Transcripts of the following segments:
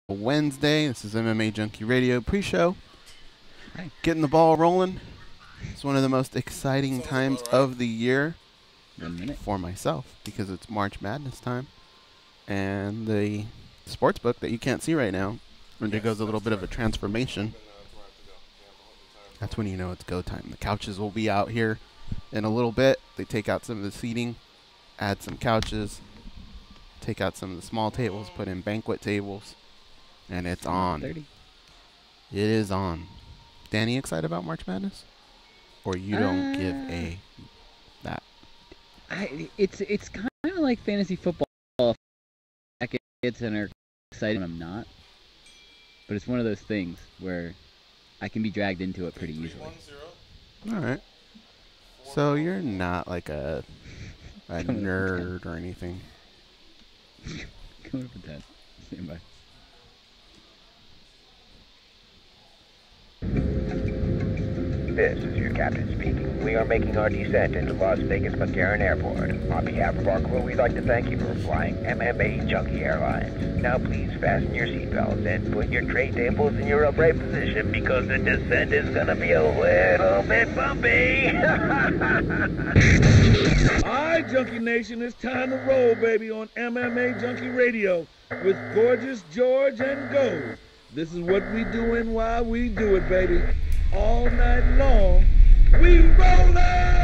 Wednesday. This is MMAjunkie Radio pre-show. Hi. Getting the ball rolling. It's one of the most exciting times of the year for myself because it's March Madness time. And the sports book that you can't see right now undergoes a little bit of a transformation. That's when you know it's go time. The couches will be out here in a little bit. They take out some of the seating, add some couches, take out some of the small tables, put in banquet tables, and it's on. 30. It is on. Danny, excited about March Madness? Or you don't give a that? It's kind of like fantasy football. Kids and are excited when I'm not. But it's one of those things where I can be dragged into it pretty easily. All right. So you're not like a nerd or anything. Coming up with that. Stand by. This is your captain speaking. We are making our descent into Las Vegas McCarran Airport. On behalf of our crew, we'd like to thank you for flying MMAjunkie Airlines. Now please fasten your seatbelts and put your tray tables in your upright position because the descent is going to be a little bit bumpy. Alright, Junkie Nation, it's time to roll, baby, on MMAjunkie Radio with Gorgeous George and Gold. This is what we doing while we do it, baby. All night long, we rollin'!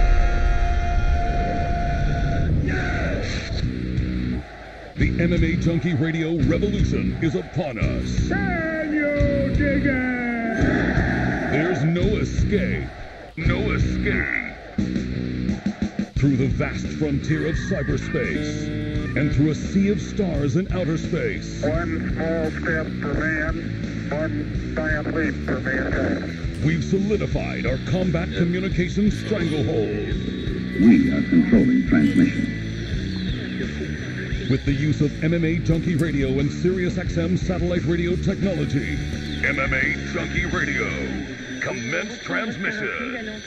Yes! The MMAjunkie Radio revolution is upon us. Can you dig it? There's no escape. No escape. Through the vast frontier of cyberspace and through a sea of stars in outer space. One small step for man, one giant leap for mankind. We've solidified our combat communications stranglehold. We are controlling transmission. With the use of MMAjunkie Radio and SiriusXM satellite radio technology. MMAjunkie Radio. Commence transmission.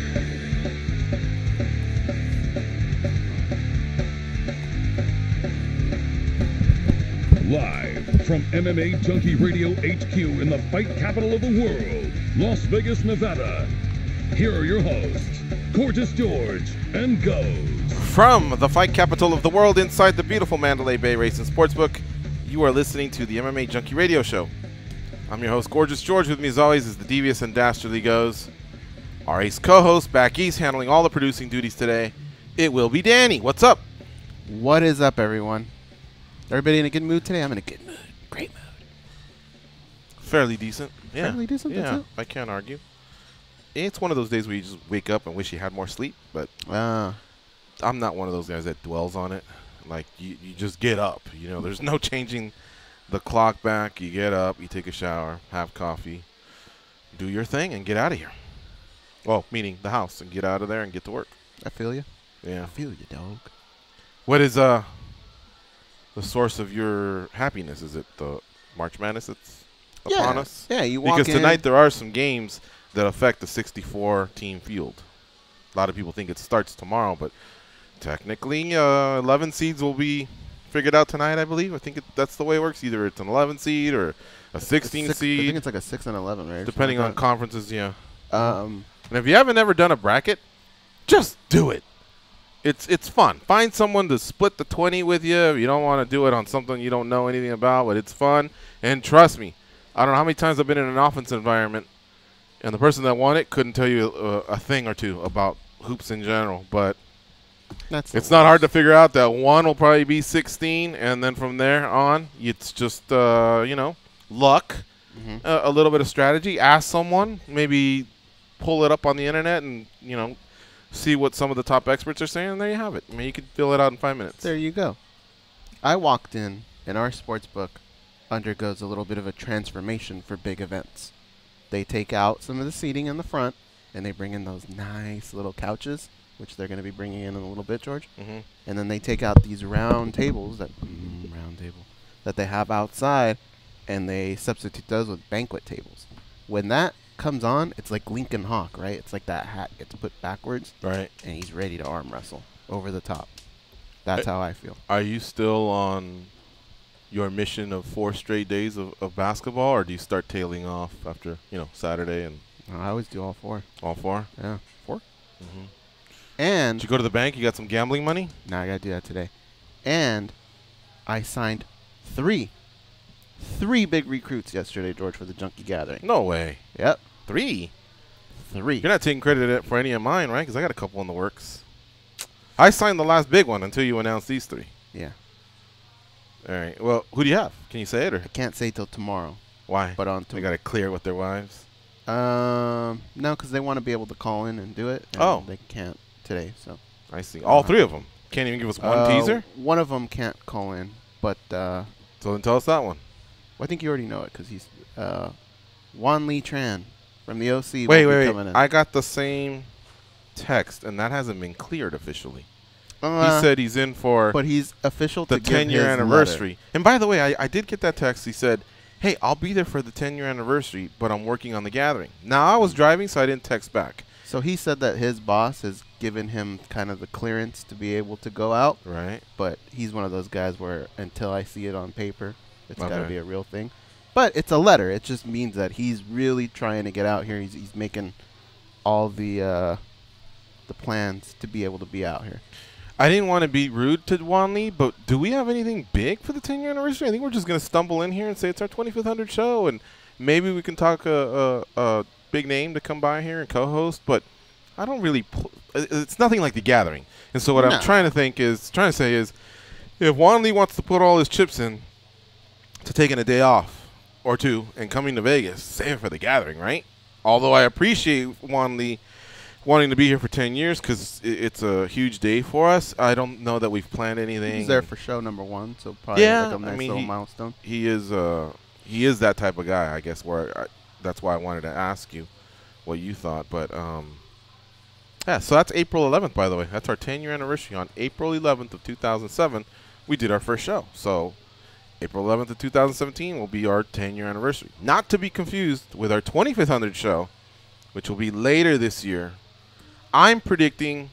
Live from MMAjunkie Radio HQ in the fight capital of the world, Las Vegas, Nevada. Here are your hosts, Gorgeous George and Goes. From the fight capital of the world inside the beautiful Mandalay Bay Racing Sportsbook, you are listening to the MMAjunkie Radio Show. I'm your host, Gorgeous George. With me as always is the devious and dastardly Goes. Our ace co-host back east handling all the producing duties today. It will be Danny. What's up? What is up, everyone? Everybody in a good mood today? I'm in a good mood. Great mood. Fairly decent. Yeah. Fairly decent, that's Yeah, it. I can't argue. It's one of those days where you just wake up and wish you had more sleep, but I'm not one of those guys that dwells on it. Like, you just get up. You know, there's no changing the clock back. You get up, you take a shower, have coffee, do your thing, and get out of here. Well, meaning the house, and get out of there and get to work. I feel you. Yeah. I feel you, dog. What is the source of your happiness? Is it the March Madness that's upon us? Yeah, you walk Because in. tonight there are some games that affect the 64-team field. A lot of people think it starts tomorrow, but technically 11 seeds will be figured out tonight, I believe. I think that's the way it works. Either it's an 11 seed or a 16 seed. I think it's like a 6 and 11, right? Depending on conferences, yeah. Um, And if you haven't ever done a bracket, just do it. It's fun. Find someone to split the 20 with you. If you don't want to do it on something you don't know anything about, but it's fun. And trust me, I don't know how many times I've been in an offense environment, and the person that won it couldn't tell you a thing or two about hoops in general. But it's not hard to figure out that one will probably be 16, and then from there on, it's just, luck, a little bit of strategy. Ask someone, maybe pull it up on the internet and, see what some of the top experts are saying, and there you have it. I mean, you could fill it out in 5 minutes. There you go. I walked in, and our sports book undergoes a little bit of a transformation for big events. They take out some of the seating in the front, and they bring in those nice little couches, which they're going to be bringing in a little bit, George. Mm-hmm. And then they take out these round tables that they have outside, and they substitute those with banquet tables. When that comes on, it's like Lincoln Hawk, right? It's like that hat gets put backwards, right? And he's ready to arm wrestle over the top. That's how I feel. Are you still on your mission of 4 straight days of basketball, or do you start tailing off after, Saturday and I always do all 4. all 4? Yeah, 4. Mm-hmm. And Did you go to the bank? You got some gambling money? now I gotta do that today. And I signed 3 big recruits yesterday, George, for the Junkie Gathering. No way. Yep, 3? 3. You're not taking credit for any of mine, right? Because I got a couple in the works. I signed the last big one until you announced these 3. Yeah, All right. Well, who do you have? Can you say it, or I can't say till tomorrow. why? But on They got to clear with their wives. no, because they want to be able to call in and do it. And they can't today. So I see. All 3 of them. Can't even give us one teaser? One of them can't call in, but So then tell us that one. I think you already know it because he's Juan Lee Tran from the OC. Wait. Coming in. I got the same text, and that hasn't been cleared officially. He Uh, said he's in for but he's official the to give 10-year his anniversary. letter. And by the way, I did get that text. He said, hey, I'll be there for the 10-year anniversary, but I'm working on the gathering. Now, I was driving, so I didn't text back. So he said that his boss has given him kind of the clearance to be able to go out. Right. But he's one of those guys where until I see it on paper, it's got to Okay. be a real thing. But it's a letter. It just means that he's really trying to get out here. He's making all the plans to be able to be out here. I didn't want to be rude to Juan Lee, but do we have anything big for the 10-year anniversary? I think we're just going to stumble in here and say it's our 2500 show, and maybe we can talk a big name to come by here and co-host, but I don't really it's nothing like the gathering. And so what I'm trying to say is if Juan Lee wants to put all his chips in to taking a day off or 2 and coming to Vegas, save it for the gathering, right? Although I appreciate Juan Lee wanting to be here for 10 years because it's a huge day for us. I don't know that we've planned anything. He's there for show number 1, so probably like a nice little milestone. He is that type of guy, I guess. That's why I wanted to ask you what you thought. But yeah, so that's April 11th, by the way. That's our 10-year anniversary. On April 11th of 2007, we did our first show. So April 11th of 2017 will be our 10-year anniversary. Not to be confused with our 2500 show, which will be later this year. I'm predicting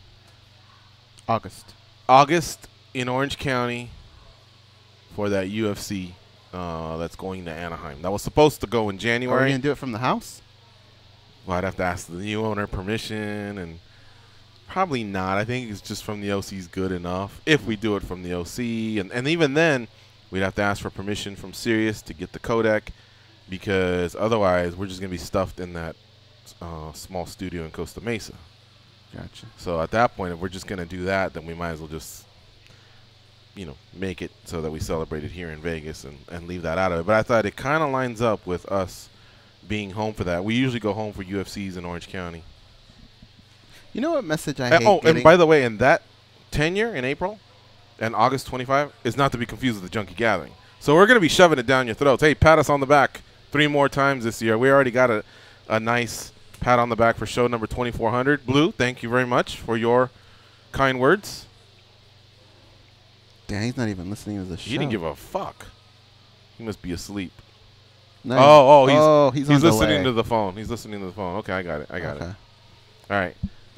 August in Orange County for that UFC that's going to Anaheim. That was supposed to go in January. Are we going to do it from the house? Well, I'd have to ask the new owner permission, and probably not. I think it's just from the OC's good enough if we do it from the OC. And even then, we'd have to ask for permission from Sirius to get the codec, because otherwise we're just going to be stuffed in that small studio in Costa Mesa. Gotcha. So at that point, if we're just going to do that, then we might as well just, make it so that we celebrate it here in Vegas and leave that out of it. But I thought it kind of lines up with us being home for that. We usually go home for UFCs in Orange County. You know what message I hate getting? And by the way, in that tenure in April and August 25 is not to be confused with the Junkie Gathering. So we're going to be shoving it down your throats. Hey, pat us on the back 3 more times this year. We already got a nice pat on the back for show number 2400. Blue, thank you very much for your kind words. Damn, he's not even listening to the show. He didn't give a fuck. He must be asleep. Nice. He's on listening delay. to the phone. He's listening to the phone. Okay, I got it. All right.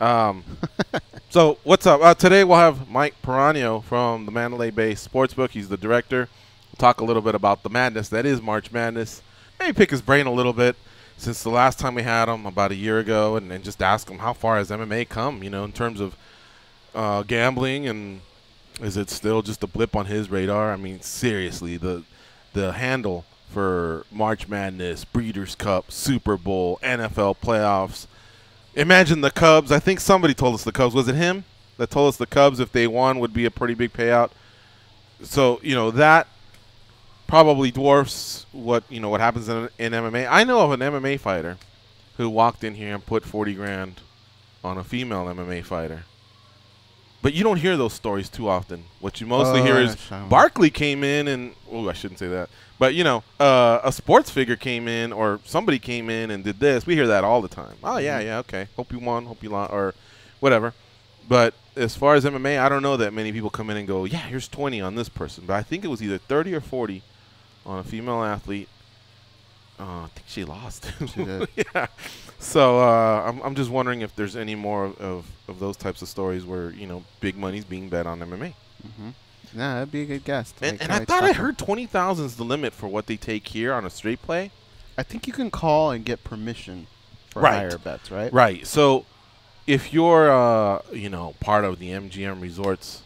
So what's up? Today we'll have Mike Piranio from the Mandalay Bay Sportsbook. He's the director. We'll talk a little bit about the madness that is March Madness. Maybe pick his brain a little bit since the last time we had him about a year ago, and just ask him how far has MMA come, in terms of gambling, and is it still just a blip on his radar? I mean, seriously, the handle for March Madness, Breeders' Cup, Super Bowl, NFL playoffs. Imagine the Cubs. I think somebody told us the Cubs. Was it him that told us the Cubs, if they won, would be a pretty big payout? So, that probably dwarfs what happens in MMA. I know of an MMA fighter who walked in here and put 40 grand on a female MMA fighter. But you don't hear those stories too often. What you mostly hear is Barkley came in and I shouldn't say that. But a sports figure came in, or somebody came in and did this. We hear that all the time. Oh yeah, okay. Hope you won, hope you lost, or whatever. But as far as MMA, I don't know that many people come in and go, yeah, here's 20 on this person. But I think it was either 30 or 40 on a female athlete. I think she lost. She did. Yeah. So I'm just wondering if there's any more of those types of stories where big money's being bet on MMA. Mm-hmm. Nah, that'd be a good guest. And I thought I heard 20,000 is the limit for what they take here on a straight play. I think you can call and get permission for Right. higher bets, right? Right. So if you're, part of the MGM Resorts,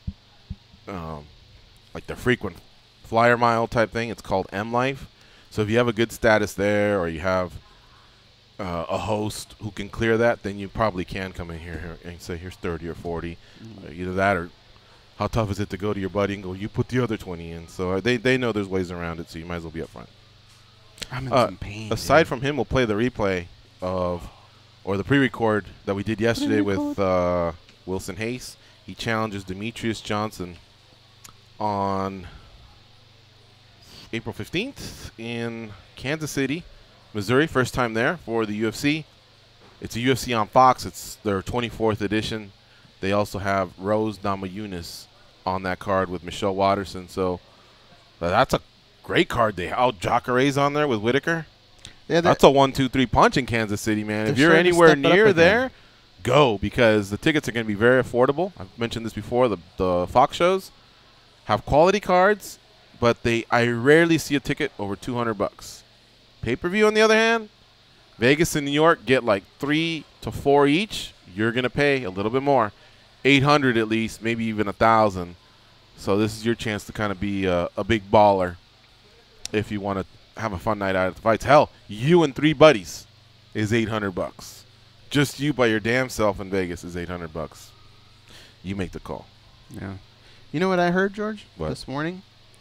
like the frequent flyer mile type thing, it's called M Life. So if you have a good status there, or you have a host who can clear that, then you probably can come in here and say, here's 30 or 40. Either that, or how tough is it to go to your buddy and go, you put the other 20 in. So they know there's ways around it, so you might as well be up front. I'm in some pain. Aside from him, we'll play the replay or the pre-record that we did yesterday with Wilson Hayes. He challenges Demetrius Johnson on April 15th in Kansas City, Missouri. First time there for the UFC. It's a UFC on Fox. It's their 24th edition. They also have Rose Namajunas on that card with Michelle Watterson. So that's a great card. Jacare's on there with Whitaker. Yeah, that's a 1-2-3 punch in Kansas City, man. If you're starting to anywhere step it up near again. there, go, because the tickets are going to be very affordable. I've mentioned this before. The Fox shows have quality cards, but I rarely see a ticket over $200. Pay-per-view, on the other hand, Vegas and New York get like 3 to 4 each. You're going to pay a little bit more, $800 at least, maybe even $1,000. So this is your chance to kind of be a big baller if you want to have a fun night out at the fights. Hell, you and 3 buddies is $800. Just you by your damn self in Vegas is $800. You make the call. Yeah. You know what I heard, George? What? This morning?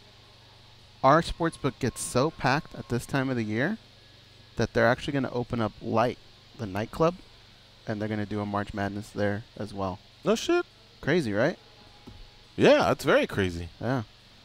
Our sportsbook gets so packed at this time of the year that they're actually going to open up Light, the nightclub, and they're going to do a March Madness there as well. No shit. Crazy, right? Yeah, that's very crazy. Yeah.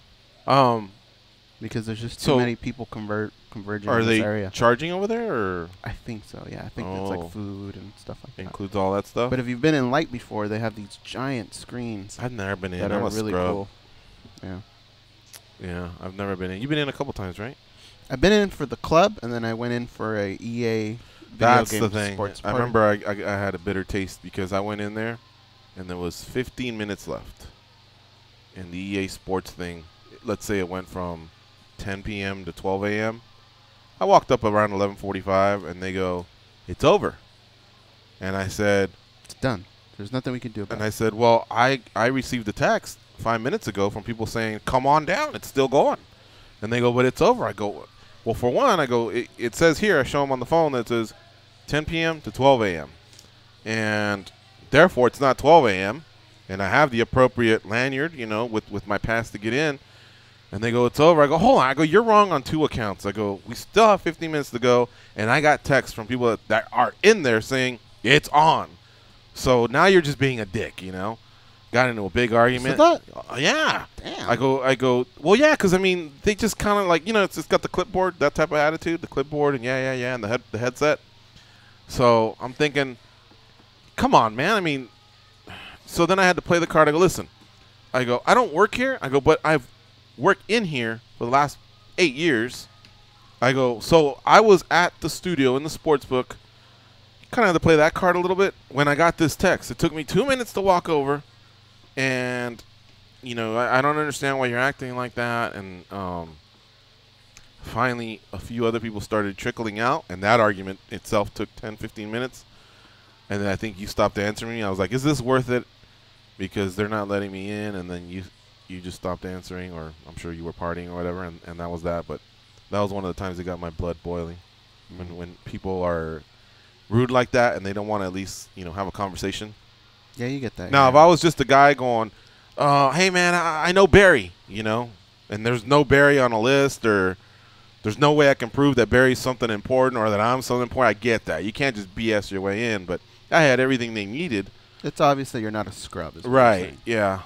Because there's just So too many people converging Are in they this area. charging over there, or I think so, yeah. I think it's Oh. like food and stuff like that. includes all that stuff? But if you've been in Light before, they have these giant screens I've never been in. that I'm are a really scrub. cool. Yeah. Yeah, I've never been in. You've been in a couple times, right? I've been in for the club, and then I went in for a EA video That's game the thing. sports I party. remember I had a bitter taste because I went in there, and there was 15 minutes left. And the EA Sports thing, let's say it went from 10 p.m. to 12 a.m. I walked up around 11:45, and they go, "It's over." And I said, It's done. There's nothing we can do about And it. I said, well, I received a text 5 minutes ago from people saying, come on down, it's still going. And they go, but it's over. I go, well, for one, I go, it says here, I show them on the phone that it says 10 p.m. to 12 a.m. And therefore, it's not 12 a.m. And I have the appropriate lanyard, with my pass to get in. And they go, it's over. I go, hold on. I go, you're wrong on 2 accounts. I go, we still have 15 minutes to go. And I got texts from people that are in there saying, it's on. So now you're just being a dick, Got into a big argument. that? Yeah. Damn. I go, well, yeah, because, they just kind of like, it's just got the clipboard, that type of attitude, the clipboard, and yeah, and the headset. So I'm thinking, come on, man. So then I had to play the card. I go, listen. I go, I don't work here. I go, but I've worked in here for the last 8 years. I go, so I was at the studio in the sports book. Kind of had to play that card a little bit when I got this text. It took me 2 minutes to walk over. And, I don't understand why you're acting like that. And finally, a few other people started trickling out. And that argument itself took 10, 15 minutes. And then I think you stopped answering me. I was like, is this worth it? Because they're not letting me in. And then you just stopped answering. Or I'm sure you were partying or whatever. And that was that. But that was one of the times that got my blood boiling. When people are rude like that and they don't want to at least, have a conversation. Yeah, you get that. Now, yeah. if I was just a guy going, hey, man, I know Barry, and there's no Barry on a list, or there's no way I can prove that Barry's something important or that I'm something important, I get that. You can't just BS your way in, but I had everything they needed. It's obvious that you're not a scrub. Is what you're Right, saying. yeah.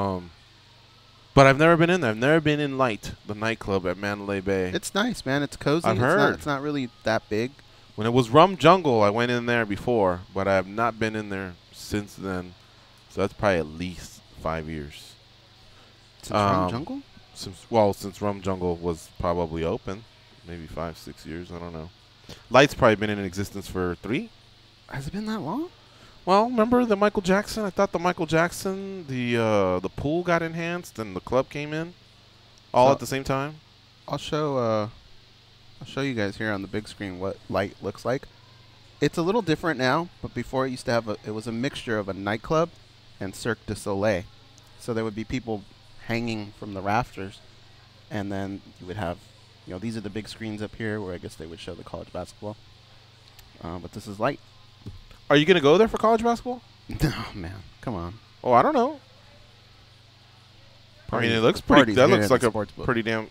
But I've never been in there. I've never been in Light, the nightclub at Mandalay Bay. It's nice, man. It's cozy. I've heard. It's not really that big. When it was Rum Jungle, I went in there before, but I have not been in there since then. So that's probably at least 5 years. Since Rum Jungle? Since Rum Jungle was probably open, maybe 5, 6 years. I don't know. Light's probably been in existence for 3. Has it been that long? Well, remember the Michael Jackson? I thought the Michael Jackson, the pool got enhanced and the club came in all at the same time. I'll show you guys here on the big screen what light looks like. It's a little different now, but before it used to have it was a mixture of a nightclub and Cirque du Soleil. So there would be people hanging from the rafters, and then you would have, these are the big screens up here where I guess they would show the college basketball. But this is light. Are you going to go there for college basketball? No, man. Come on. Oh, I don't know. I mean, it looks pretty. That looks like a pretty damn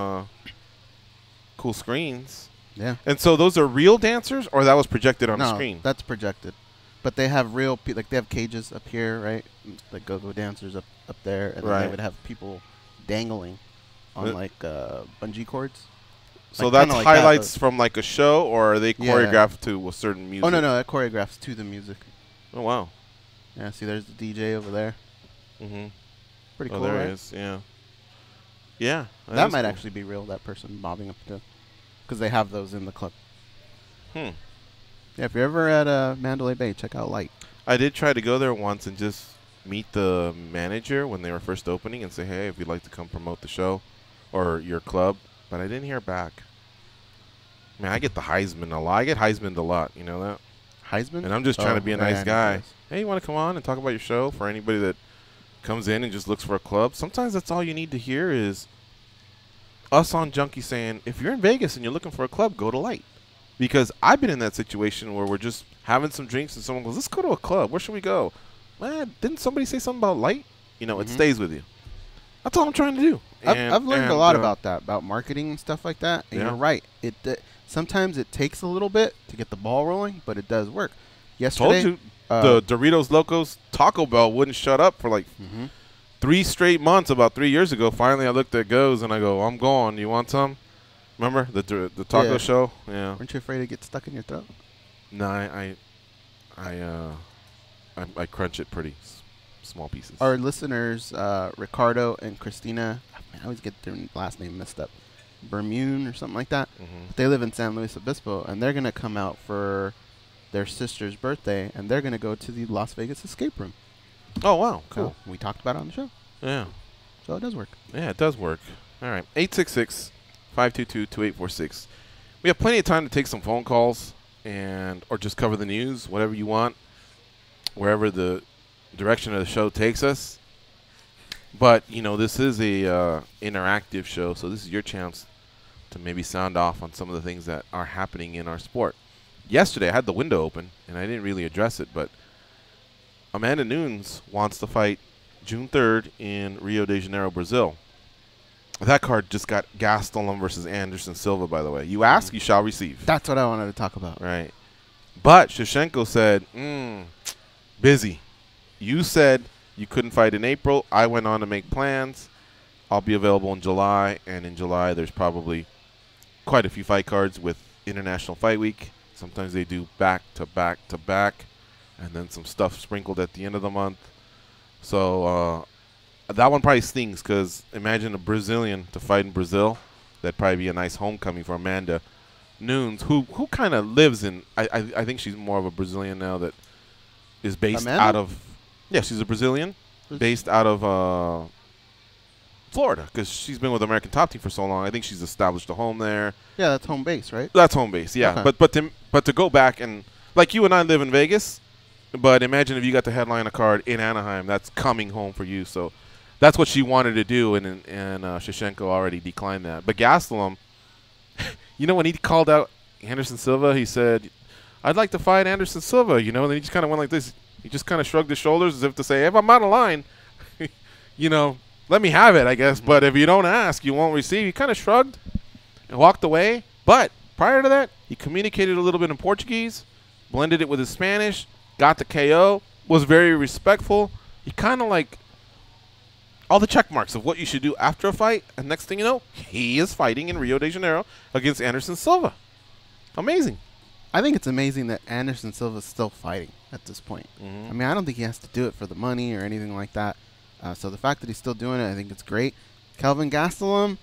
cool screens. Yeah. And so those are real dancers, or that was projected on the screen? No, that's projected. But they have real, like they have cages up here, right? Like go-go dancers up there, and then they would have people dangling on like bungee cords. So that's like highlights from like a show, or are they choreographed to a certain music? Oh, no, that choreographs to the music. Oh, wow. Yeah, see, there's the DJ over there. Mm-hmm. Pretty cool, there right? It is, yeah. Yeah. That might actually be real, that person bobbing up to, because they have those in the club. Yeah, if you're ever at Mandalay Bay, check out Light. I did try to go there once and just meet the manager when they were first opening and say, hey, if you'd like to come promote the show or your club. But I didn't hear back. Man, I get the Heisman a lot. I get Heismaned a lot. You know that? Heisman? And I'm just trying to be a nice guy. Hey, you want to come on and talk about your show? For anybody that comes in and just looks for a club, sometimes that's all you need to hear is us on Junkie saying, if you're in Vegas and you're looking for a club, go to Light. Because I've been in that situation where we're just having some drinks and someone goes, let's go to a club. Where should we go? Man, didn't somebody say something about Light? It stays with you. That's all I'm trying to do. I've learned a lot about that, about marketing and stuff like that. And you're right. Sometimes it takes a little bit to get the ball rolling, but it does work. Yesterday, told you the Doritos Locos Taco Bell wouldn't shut up for like 3 straight months. About 3 years ago, finally I looked at Goes and I go, I'm going. You want some? Remember the taco show? Yeah. Weren't you afraid to get stuck in your throat? No, I crunch it pretty small pieces. Our listeners, Ricardo and Christina, I always get their last name messed up, Bermune or something like that. They live in San Luis Obispo, and they're going to come out for their sister's birthday, and they're going to go to the Las Vegas escape room. Oh, wow. Cool. We talked about it on the show. Yeah. So it does work. Yeah, it does work. All right. 866-522-2846. We have plenty of time to take some phone calls or just cover the news, whatever you want, wherever the direction of the show takes us. But, this is a interactive show, so this is your chance to maybe sound off on some of the things that are happening in our sport. Yesterday, I had the window open, and I didn't really address it, but Amanda Nunes wants to fight June 3rd in Rio de Janeiro, Brazil. That card just got Gastelum versus Anderson Silva, by the way. You ask, you shall receive. That's what I wanted to talk about. Right. But Shevchenko said, busy. You said you couldn't fight in April. I went on to make plans. I'll be available in July, and in July there's probably quite a few fight cards with International Fight Week. Sometimes they do back to back to back, and then some stuff sprinkled at the end of the month. So that one probably stings because imagine a Brazilian to fight in Brazil. That'd probably be a nice homecoming for Amanda Nunes, who kind of lives in – I think she's more of a Brazilian now that is based out of – yeah, she's a Brazilian based out of Florida because she's been with the American Top Team for so long. I think she's established a home there. Yeah, that's home base, right? That's home base, yeah. Okay. But to go back and – like you and I live in Vegas, but imagine if you got to headline a card in Anaheim. That's coming home for you. So that's what she wanted to do, and Shevchenko already declined that. But Gastelum, when he called out Anderson Silva, he said, I'd like to fight Anderson Silva, and then he just kind of went like this. He just kind of shrugged his shoulders as if to say, if I'm out of line, let me have it, I guess. But if you don't ask, you won't receive. He kind of shrugged and walked away. But prior to that, he communicated a little bit in Portuguese, blended it with his Spanish, got the KO, was very respectful. He kind of like all the check marks of what you should do after a fight. And next thing you know, he is fighting in Rio de Janeiro against Anderson Silva. Amazing. I think it's amazing that Anderson Silva is still fighting at this point. I mean, I don't think he has to do it for the money or anything like that. So the fact that he's still doing it, I think it's great. Kelvin Gastelum,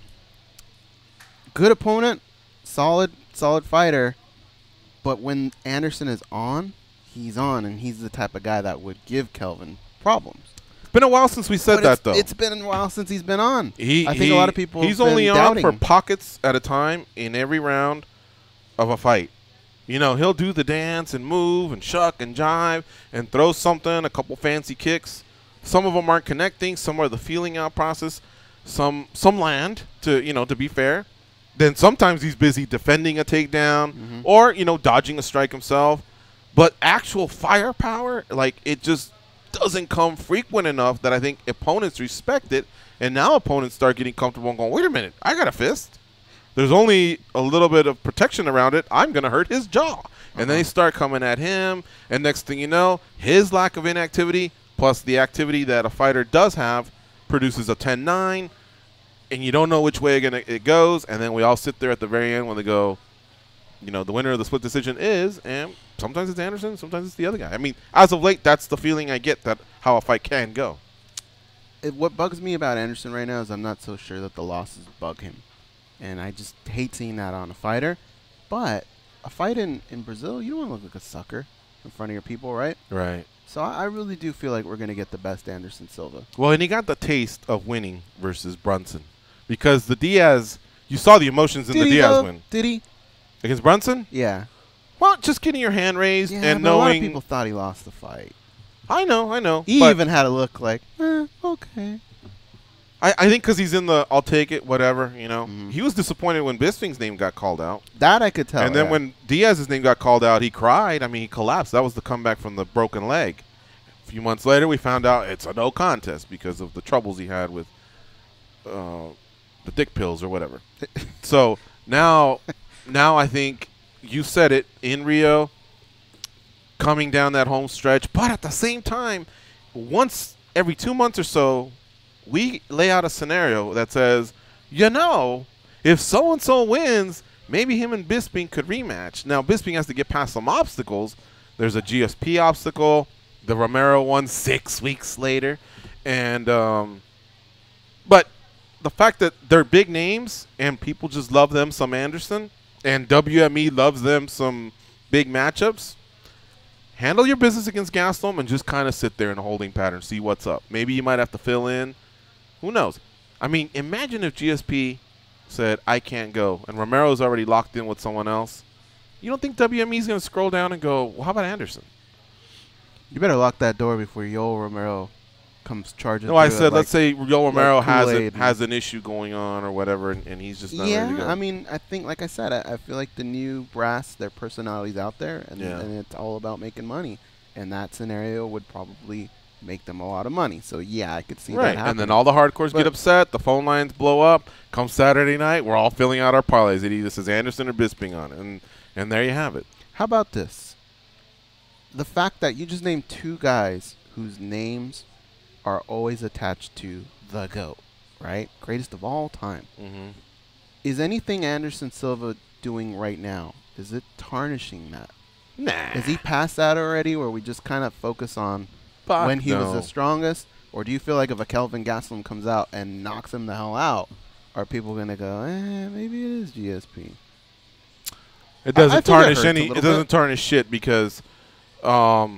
good opponent, solid fighter. But when Anderson is on, he's on, and he's the type of guy that would give Kelvin problems. It's been a while since we said that, though. It's been a while since he's been on. I think a lot of people he's have only been on doubting for him. pockets at a time in every round of a fight. You know, he'll do the dance and move and shuck and jive and throw something, a couple fancy kicks. Some of them aren't connecting. Some are the feeling out process. Some land, to be fair. Then sometimes he's busy defending a takedown or, dodging a strike himself. But actual firepower, like, it just doesn't come frequent enough that I think opponents respect it. And now opponents start getting comfortable and going, wait a minute, I got a fist. There's only a little bit of protection around it. I'm going to hurt his jaw. And then they start coming at him. And next thing you know, his lack of inactivity plus the activity that a fighter does have produces a 10-9. And you don't know which way it goes. And then we all sit there at the very end when they go, the winner of the split decision is. And sometimes it's Anderson. Sometimes it's the other guy. I mean, as of late, that's the feeling I get that how a fight can go. What bugs me about Anderson right now is I'm not so sure that the losses bug him. And I just hate seeing that on a fighter. But a fight in Brazil, you don't want to look like a sucker in front of your people, right? Right. So I really do feel like we're going to get the best Anderson Silva. Well, and he got the taste of winning versus Brunson. Because the Diaz, you saw the emotions in the Diaz win. Did he? Against Brunson? Yeah. Well, just getting your hand raised and but knowing. a lot of people thought he lost the fight. I know. He even had a look like, okay. I think because he's in the I'll take it, whatever, He was disappointed when Bisping's name got called out. That I could tell. And then when Diaz's name got called out, he cried. I mean, he collapsed. That was the comeback from the broken leg. A few months later, we found out it's a no contest because of the troubles he had with the dick pills or whatever. So now I think you said it in Rio, coming down that home stretch. But at the same time, once every 2 months or so, we lay out a scenario that says, if so-and-so wins, maybe him and Bisping could rematch. Now, Bisping has to get past some obstacles. There's a GSP obstacle. The Romero one 6 weeks later. And but the fact that they're big names and people just love them some Anderson and WME loves them some big matchups, handle your business against Gastelum and just kind of sit there in a holding pattern, see what's up. Maybe you might have to fill in. Who knows? I mean, imagine if GSP said, I can't go, and Romero's already locked in with someone else. You don't think WME's going to scroll down and go, well, how about Anderson? You better lock that door before Yoel Romero comes charging. No, I said, let's say Yoel Romero like has an issue going on or whatever, and he's just not ready to go. I mean, I think, like I said, I feel like the new brass, their personality's out there, and it's all about making money. And that scenario would probably make them a lot of money. So, yeah, I could see that happening. And then all the hardcores get upset. The phone lines blow up. Come Saturday night, we're all filling out our parlays. It either says Anderson or Bisping on it. And there you have it. How about this? The fact that you just named two guys whose names are always attached to the GOAT, right? Greatest of all time. Is anything Anderson Silva doing right now, is it tarnishing that? Nah. Is he past that already, where we just kind of focus on when he was the strongest? Or do you feel like if a Kelvin Gastelum comes out and knocks him the hell out, are people going to go, maybe it is GSP? It doesn't tarnish any. It doesn't tarnish shit because watch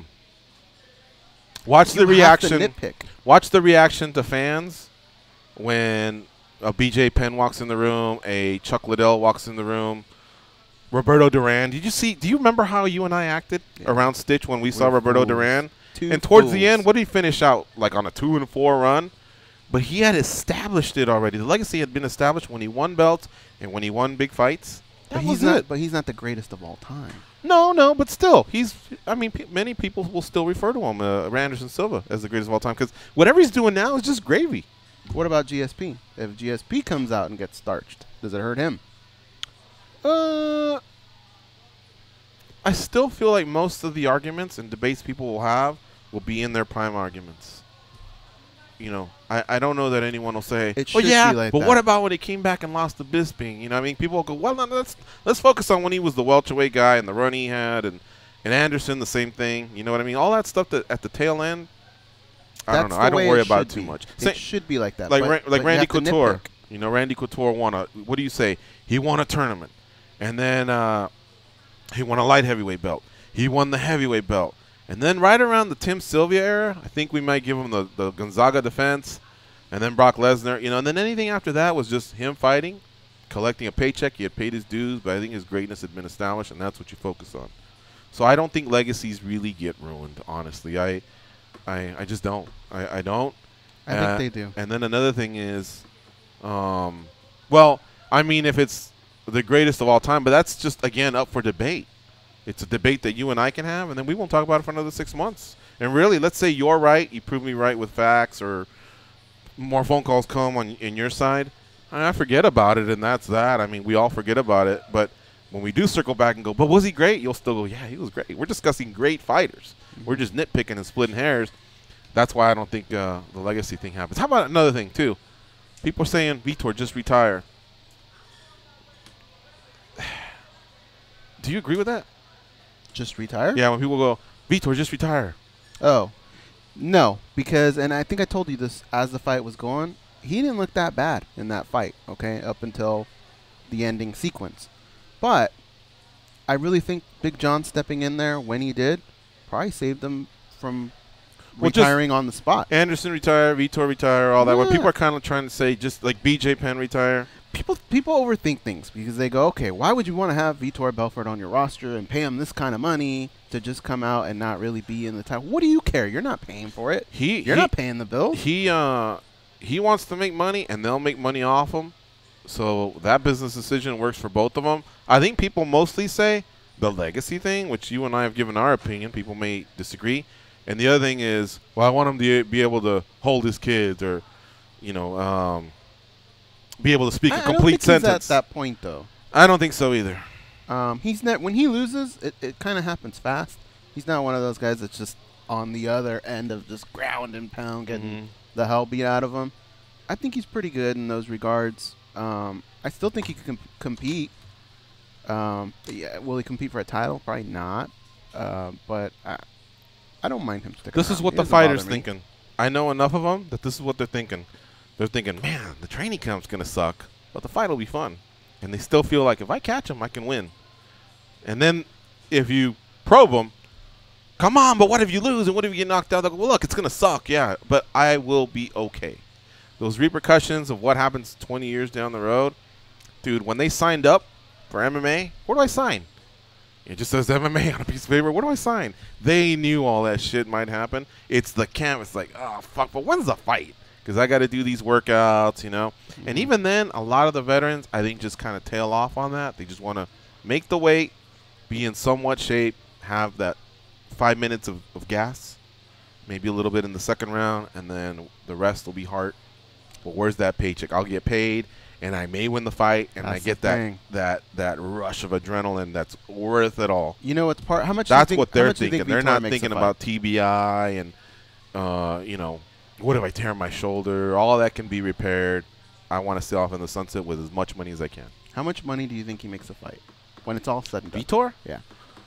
the reaction. Watch the reaction to fans when a BJ Penn walks in the room, a Chuck Liddell walks in the room, Roberto Duran. Do you remember how you and I acted around Stitch when we saw Roberto Duran? And towards the end, what did he finish out? Like on a 2-4 run? But he had established it already. The legacy had been established when he won belts and when he won big fights. But he's not the greatest of all time. No, but still, many people will still refer to him, Anderson Silva, as the greatest of all time because whatever he's doing now is just gravy. What about GSP? If GSP comes out and gets starched, does it hurt him? I still feel like most of the arguments and debates people will have will be in their prime arguments. I don't know that anyone will say, what about when he came back and lost to Bisping? People will go, well, no, let's focus on when he was the welterweight guy and the run he had, and Anderson, the same thing. You know what I mean? All that stuff that at the tail end, I don't know. I don't worry about it too much. It should be like that. Like Randy Couture. Randy Couture won what do you say? He won a tournament. And then he won a light heavyweight belt. He won the heavyweight belt. And then right around the Tim Sylvia era, I think we might give him the Gonzaga defense, and then Brock Lesnar, you know, and then anything after that was just him fighting, collecting a paycheck. He had paid his dues, but I think his greatness had been established, and that's what you focus on. So I don't think legacies really get ruined, honestly. I just don't. I don't. I think they do. And then another thing is, well, I mean, if it's the greatest of all time, but that's just, again, up for debate. It's a debate that you and I can have, and then we won't talk about it for another 6 months. And really, let's say you're right, you prove me right with facts, or more phone calls come on your side. I forget about it, and that's that. I mean, we all forget about it. But when we do circle back and go, but was he great? You'll still go, yeah, he was great. We're discussing great fighters. We're just nitpicking and splitting hairs. That's why I don't think the legacy thing happens. How about another thing, too? People are saying, Vitor, just retire. Do you agree with that? Just retire? Yeah, when people go, Vitor, just retire. Oh, no, because, and I think I told you this as the fight was going, he didn't look that bad in that fight, okay, up until the ending sequence. But I really think Big John stepping in there when he did probably saved him from retiring on the spot. Anderson retire, Vitor retire, all that. Yeah. When people are kind of trying to say just like BJ Penn retire. People overthink things because they go, okay, why would you want to have Vitor Belfort on your roster and pay him this kind of money to just come out and not really be in the title? What do you care? You're not paying for it. You're not paying the bills. He wants to make money, and they'll make money off him. So that business decision works for both of them. I think people mostly say the legacy thing, which you and I have given our opinion. People may disagree. And the other thing is, well, I want him to be able to hold his kids, or, you know, be able to speak a complete sentence. He's at that point, though. I don't think so either. He's not. When he loses, it kind of happens fast. He's not one of those guys that's just on the other end of just ground and pound, getting the hell beat out of him. I think he's pretty good in those regards. I still think he can compete. Yeah, will he compete for a title? Probably not. But I don't mind him sticking around. This is what the fighter's thinking. I know enough of them that this is what they're thinking. They're thinking, man, the training camp's going to suck, but the fight will be fun. And they still feel like if I catch him, I can win. And then if you probe them, come on, but what if you lose and what if you get knocked out? They'll go, well, look, it's going to suck, yeah, but I will be okay. Those repercussions of what happens 20 years down the road, dude, when they signed up for MMA, where do I sign? It just says MMA on a piece of paper. Where do I sign? They knew all that shit might happen. It's the camp. It's like, oh, fuck, but when's the fight? Because I got to do these workouts, you know. And even then, a lot of the veterans, I think, just kind of tail off on that. They just want to make the weight, be in somewhat shape, have that 5 minutes of gas, maybe a little bit in the second round, and then the rest will be heart. But where's that paycheck? I'll get paid, and I may win the fight, and I get that rush of adrenaline that's worth it all. You know, it's part. How much? That's do you think, what they're how much do you thinking. think They're Vitor not makes thinking a about fight? TBI and, you know, what if I tear my shoulder? All that can be repaired. I want to sail off in the sunset with as much money as I can. How much money do you think he makes a fight when it's all said and done? Vitor? Yeah.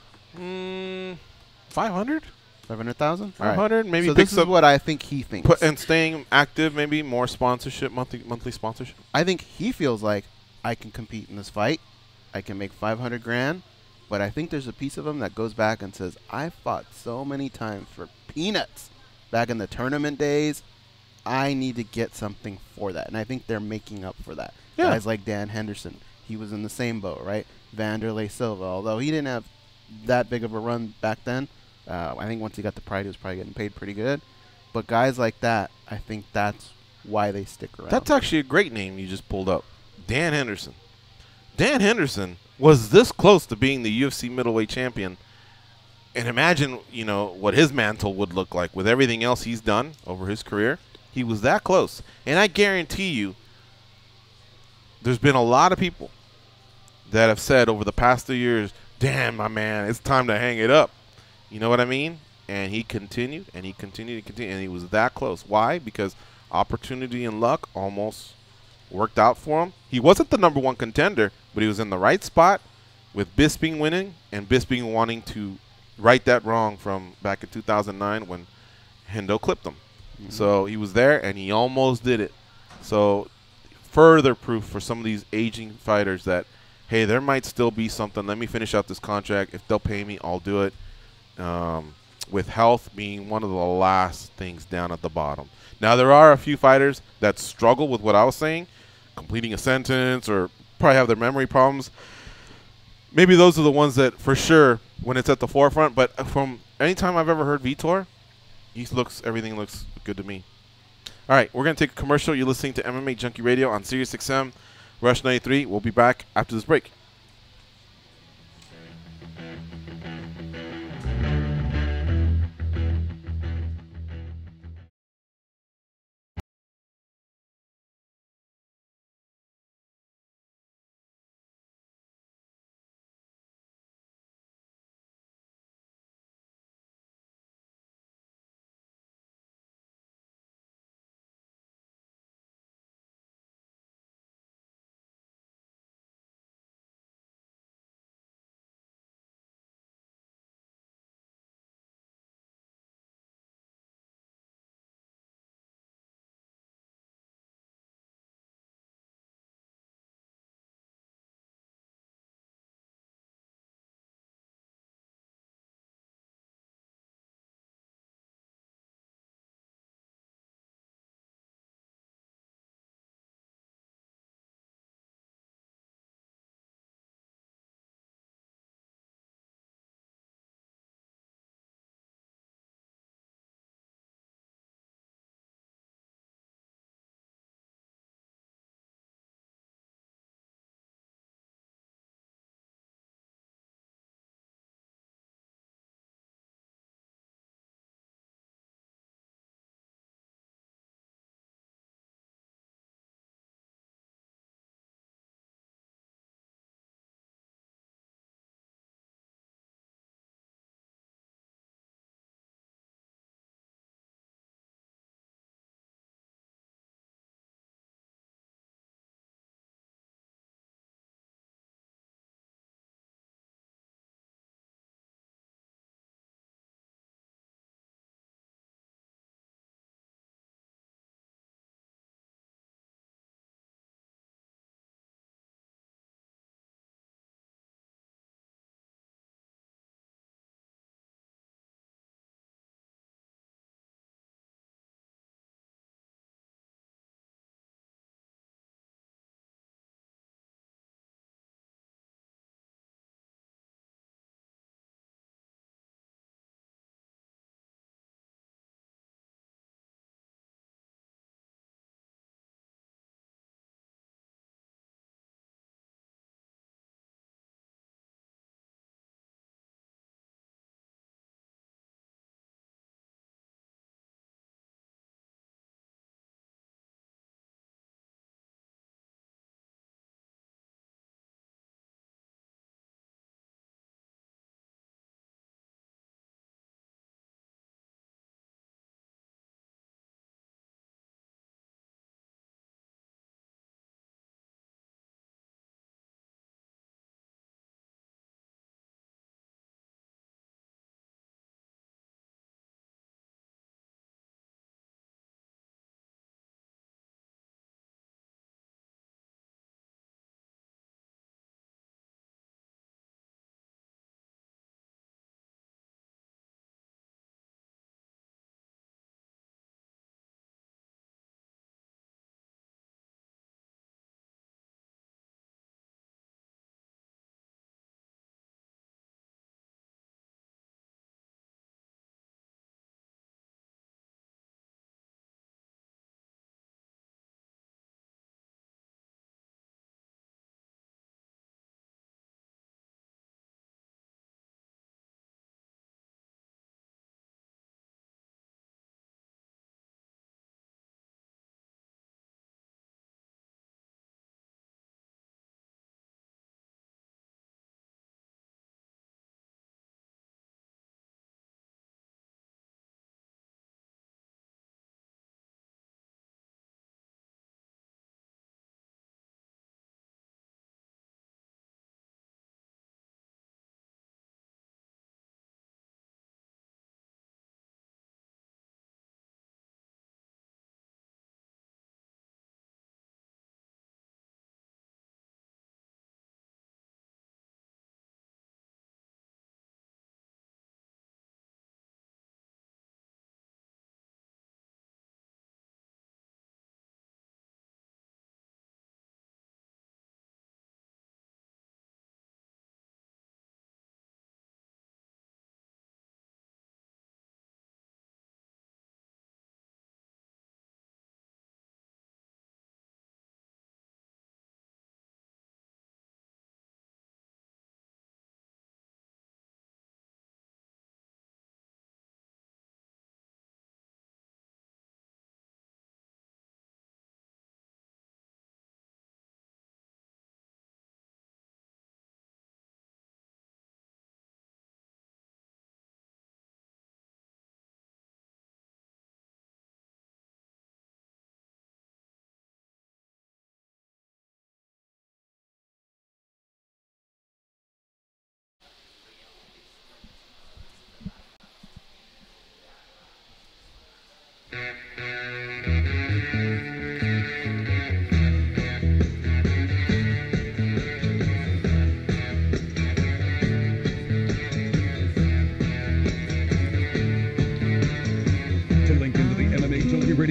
500? 500,000? 500? Maybe so this is what I think he thinks. And staying active, maybe more sponsorship, monthly sponsorship. I think he feels like I can compete in this fight. I can make 500 grand. But I think there's a piece of him that goes back and says, I fought so many times for peanuts back in the tournament days. I need to get something for that. And I think they're making up for that. Yeah. Guys like Dan Henderson. He was in the same boat, right? Vanderlei Silva. Although he didn't have that big of a run back then. I think once he got the pride, he was probably getting paid pretty good. But guys like that, I think that's why they stick around. That's actually a great name you just pulled up. Dan Henderson. Dan Henderson was this close to being the UFC middleweight champion. And imagine, you know, what his mantle would look like with everything else he's done over his career. He was that close. And I guarantee you, there's been a lot of people that have said over the past 2 years, damn, my man, it's time to hang it up. You know what I mean? And he continued, and he continued, and continued, and he was that close. Why? Because opportunity and luck almost worked out for him. He wasn't the #1 contender, but he was in the right spot with Bisping winning and Bisping wanting to right that wrong from back in 2009 when Hendo clipped him. So he was there, and he almost did it. So further proof for some of these aging fighters that, hey, there might still be something. Let me finish out this contract. If they'll pay me, I'll do it. with health being one of the last things down at the bottom. Now, there are a few fighters that struggle with what I was saying, completing a sentence or probably have their memory problems. Maybe those are the ones that, for sure, when it's at the forefront. But from any time I've ever heard Vitor, everything looks good to me. All right, we're going to take a commercial. You're listening to MMA Junkie Radio on Sirius XM, Rush 93. We'll be back after this break.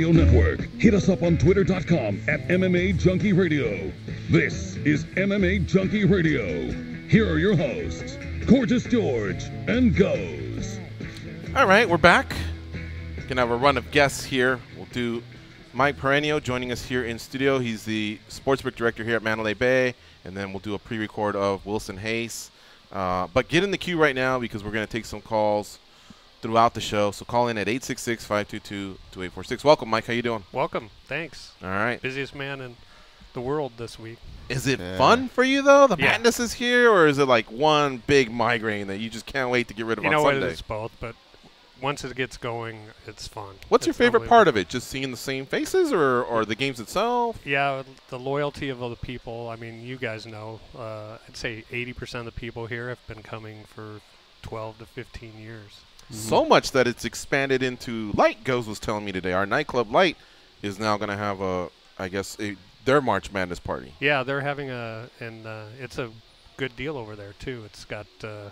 Radio Network. Hit us up on Twitter.com at MMAjunkie Radio. This is MMA Junkie Radio. Here are your hosts, Gorgeous George and Goes. All right, we're back. Gonna have a run of guests here. We'll do Mike Piranio joining us here in studio. He's the sportsbook director here at Mandalay Bay, and then we'll do a pre-record of Wilson Hayes. But get in the queue right now because we're gonna take some calls throughout the show. So call in at 866-522-2846. Welcome, Mike. How you doing? Welcome. Thanks. All right. Busiest man in the world this week. Is it fun for you, though? The Yeah. madness is here, or is it like one big migraine that you just can't wait to get rid of You on know what? Sunday? It's both, but once it gets going, it's fun. What's your It's favorite unbelievable. part of it? Just seeing the same faces or the games itself? Yeah, the loyalty of all the people. I mean, you guys know. I'd say 80% of the people here have been coming for 12 to 15 years. So much that it's expanded into Light. Goes was telling me today. Our nightclub Light is now going to have their March Madness party. Yeah, they're having it's a good deal over there too. It's got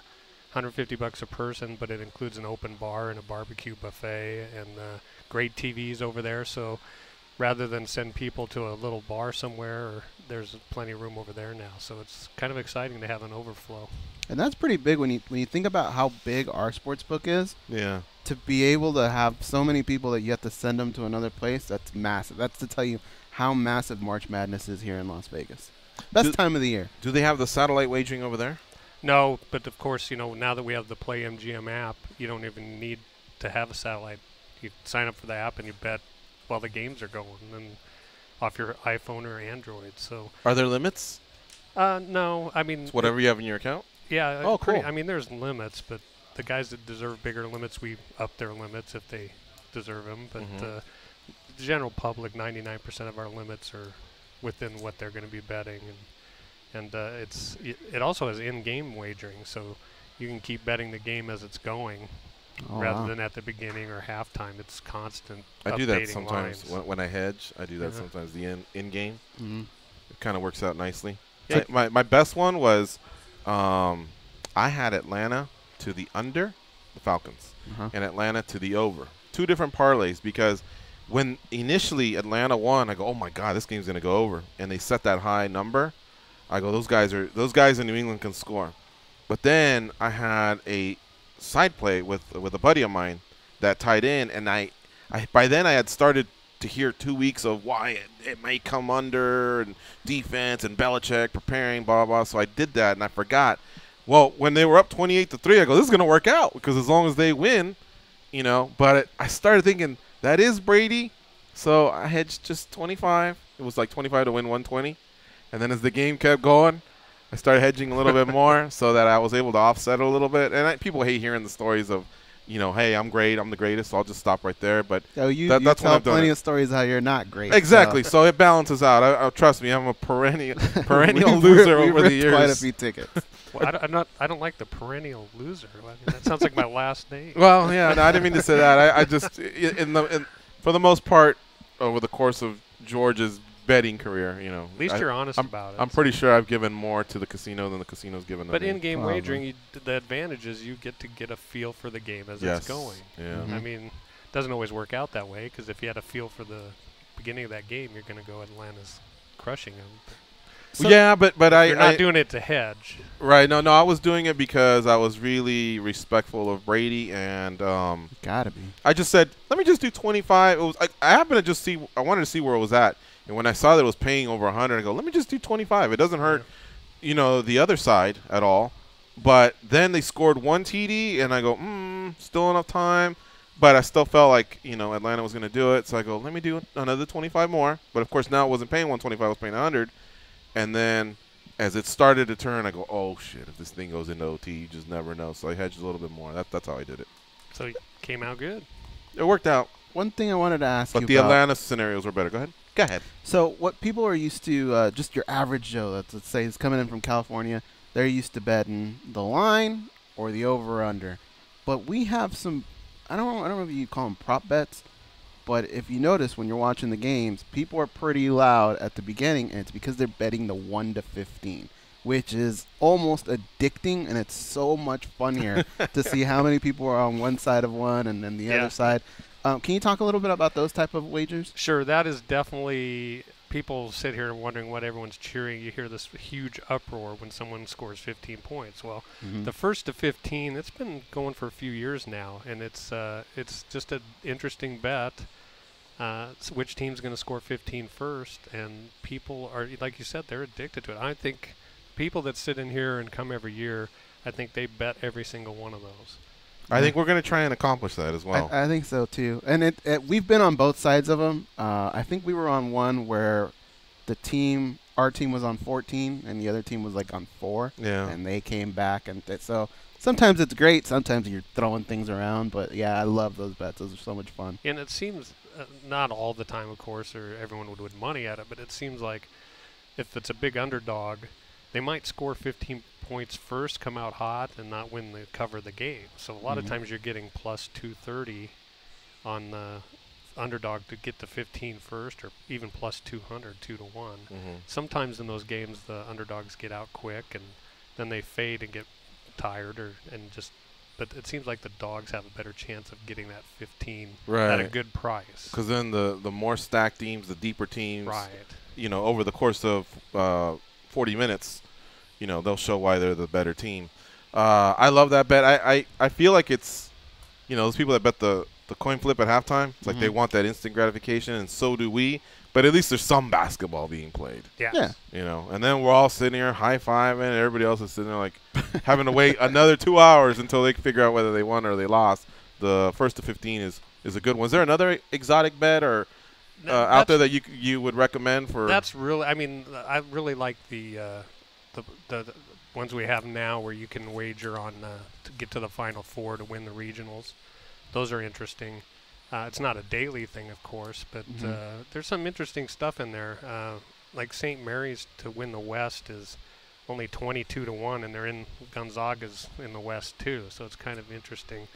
$150 a person, but it includes an open bar and a barbecue buffet and great TVs over there. So rather than send people to a little bar somewhere, there's plenty of room over there now. So it's kind of exciting to have an overflow. And that's pretty big when you think about how big our sports book is. Yeah. To be able to have so many people that you have to send them to another place, that's massive. That's to tell you how massive March Madness is here in Las Vegas. Best time of the year. Do they have the satellite wagering over there? No, but of course, now that we have the Play MGM app, you don't even need to have a satellite. You sign up for the app and you bet while the games are going, and off your iPhone or Android. So Are there limits? no, I mean It's whatever you have in your account? Yeah. Oh, cool. I mean, there's limits, but the guys that deserve bigger limits, we up their limits if they deserve them. But the general public, 99% of our limits are within what they're going to be betting, and it also has in-game wagering, so you can keep betting the game as it's going. Rather than at the beginning or halftime. It's constant. I do that sometimes lines. when I hedge. I do that sometimes the in game. It kind of works out nicely. Yeah. My best one was I had Atlanta to the under, the Falcons, and Atlanta to the over. Two different parlays because when initially Atlanta won, I go, oh my God, this game's gonna go over, and they set that high number. I go, those guys in New England can score. But then I had a side play with a buddy of mine that tied in, and I by then I had started to hear 2 weeks of why it may come under and defense and Belichick preparing, blah, blah, blah. So I did that, and I forgot. Well, when they were up 28-3, I go, this is going to work out because as long as they win, But I started thinking, that is Brady. So I hedged just 25. It was like 25 to win 120. And then as the game kept going, I started hedging a little bit more so that I was able to offset it a little bit. And people hate hearing the stories of, hey, I'm great, I'm the greatest, so I'll just stop right there. But you that's tell when I've done plenty it. of stories how you're not great. Exactly. So it balances out. I trust me, I'm a perennial loser over the years. Quite a few tickets. Well, I don't like the perennial loser. I mean, that sounds like my last name. Well, yeah, no, I didn't mean to say that. I just for the most part over the course of George's betting career, At least you're honest about it. I'm pretty sure I've given more to the casino than the casino's given. But to me. in-game wagering, the advantage is you get a feel for the game as it's going. Yeah. I mean, it doesn't always work out that way because if you had a feel for the beginning of that game, you're going to go Atlanta's crushing them. So yeah, but you're not doing it to hedge. Right. No, I was doing it because I was really respectful of Brady and gotta be. I just said, let me just do 25. It was I happened to just I wanted to see where it was at. And when I saw that it was paying over 100, I go, let me just do 25. It doesn't hurt, the other side at all. But then they scored one TD, and I go, still enough time. But I still felt like, Atlanta was going to do it. So I go, let me do another 25 more. But, of course, now it wasn't paying 125. I was paying 100. And then as it started to turn, I go, oh, shit, if this thing goes into OT, you just never know. So I hedged a little bit more. That's how I did it. So it came out good. It worked out. One thing I wanted to ask you about. But the Atlanta scenarios were better. Go ahead. So what people are used to, just your average Joe, let's say, is coming in from California, they're used to betting the line or the over-under. But we have some, I don't know if you call them prop bets, but if you notice when you're watching the games, people are pretty loud at the beginning, and it's because they're betting the 1 to 15, which is almost addicting, and it's so much funnier to see how many people are on one side of one and then the other side. Can you talk a little bit about those type of wagers? Sure, that is definitely. People sit here wondering what everyone's cheering. You hear this huge uproar when someone scores 15 points. Well, the first to 15, it's been going for a few years now, and it's just an interesting bet. Which team's going to score 15 first? And people are, like you said, they're addicted to it. I think people that sit in here and come every year, I think they bet every single one of those. I think we're going to try and accomplish that as well. I think so too. And we've been on both sides of them. I think we were on one where our team was on 14 and the other team was like on 4. Yeah. And they came back. And so sometimes it's great. Sometimes you're throwing things around. But, yeah, I love those bets. Those are so much fun. And it seems not all the time, of course, or everyone would win money at it, but it seems like if it's a big underdog, they might score 15 points first, come out hot, and not win the cover of the game. So a lot of times you're getting plus 230 on the underdog to get the 15 first, or even plus 200, 2-1. Sometimes in those games the underdogs get out quick, and then they fade and get tired, but it seems like the dogs have a better chance of getting that 15 at a good price. Because then the more stacked teams, the deeper teams, right? Over the course of 40 minutes, they'll show why they're the better team. I love that bet. I feel like it's, those people that bet the coin flip at halftime, it's like they want that instant gratification, and so do we. But at least there's some basketball being played. Yeah. And then we're all sitting here high-fiving, and everybody else is sitting there like having to wait another 2 hours until they can figure out whether they won or they lost. The first to 15 is a good one. Is there another exotic bet or out there that you would recommend for? That's really. I mean, I really like the ones we have now where you can wager on to get to the Final Four to win the regionals. Those are interesting. It's not a daily thing, of course, but there's some interesting stuff in there. Like St. Mary's to win the West is only 22-1, and they're in Gonzaga's in the West too, so it's kind of interesting.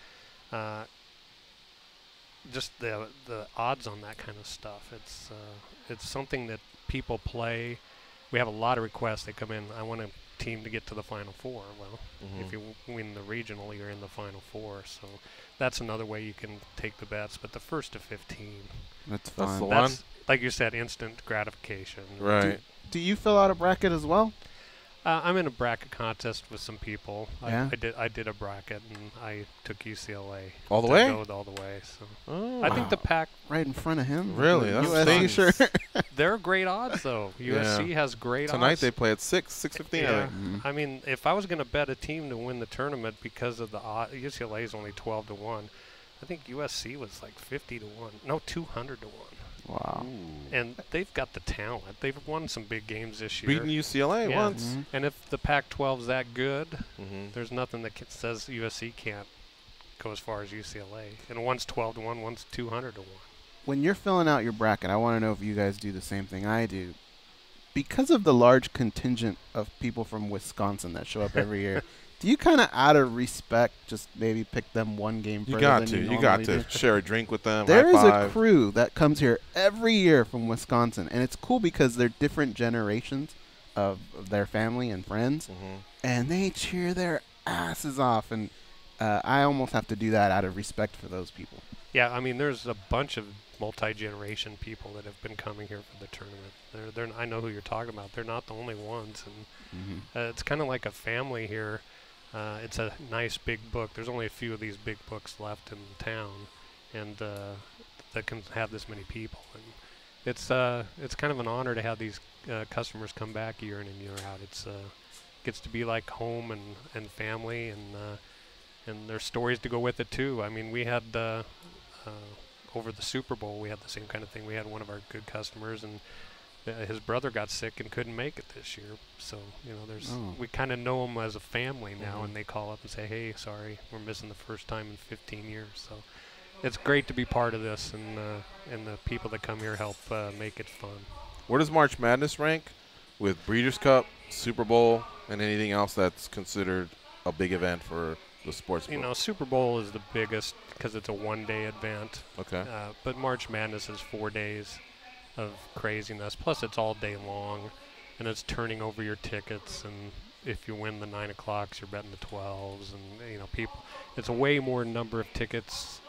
Just the odds on that kind of stuff. It's something that people play. We have a lot of requests. They come in, I want a team to get to the Final Four. Well, if you win the regional, you're in the Final Four. So that's another way you can take the bets. But the first to 15. That's fun. That's the one? Like you said, instant gratification. Right. Do you fill out a bracket as well? I'm in a bracket contest with some people. Yeah? I did a bracket, and I took UCLA. All the way? Go all the way. So I think the pack. Right in front of him? Really? That's USC, sure. They're great odds, though. USC has great odds. Tonight they play at 6:15. Yeah. I mean, if I was going to bet a team to win the tournament because of the odds, UCLA is only 12-1. I think USC was like 50-1. No, 200-1. Wow. And they've got the talent. They've won some big games this year. Beating UCLA once. And if the Pac-12's that good, there's nothing that says USC can't go as far as UCLA. And one's 12-1, one's 200-1. When you're filling out your bracket, I want to know if you guys do the same thing I do. Because of the large contingent of people from Wisconsin that show up every year, do you kind of, out of respect, just maybe pick them one game further than you normally You got do? to share a drink with them. There is a crew that comes here every year from Wisconsin, and it's cool because they're different generations of their family and friends, and they cheer their asses off, and I almost have to do that out of respect for those people. Yeah, I mean, there's a bunch of multi-generation people that have been coming here for the tournament. I know who you're talking about. They're not the only ones, and it's kind of like a family here. It's a nice big book. There's only a few of these big books left in town, and that can have this many people. And it's kind of an honor to have these customers come back year in and year out. It's gets to be like home and family, and there's stories to go with it too. I mean, we had over the Super Bowl, we had the same kind of thing. We had one of our good customers, and his brother got sick and couldn't make it this year. So, we kind of know them as a family now, and they call up and say, hey, sorry, we're missing the first time in 15 years. So it's great to be part of this, and the people that come here help make it fun. Where does March Madness rank with Breeders' Cup, Super Bowl, and anything else that's considered a big event for the sports book? Super Bowl is the biggest because it's a one-day event. Okay. But March Madness is 4 days of craziness. Plus, it's all day long, and it's turning over your tickets. And if you win the 9 o'clocks, you're betting the 12s, and people. It's a way more number of tickets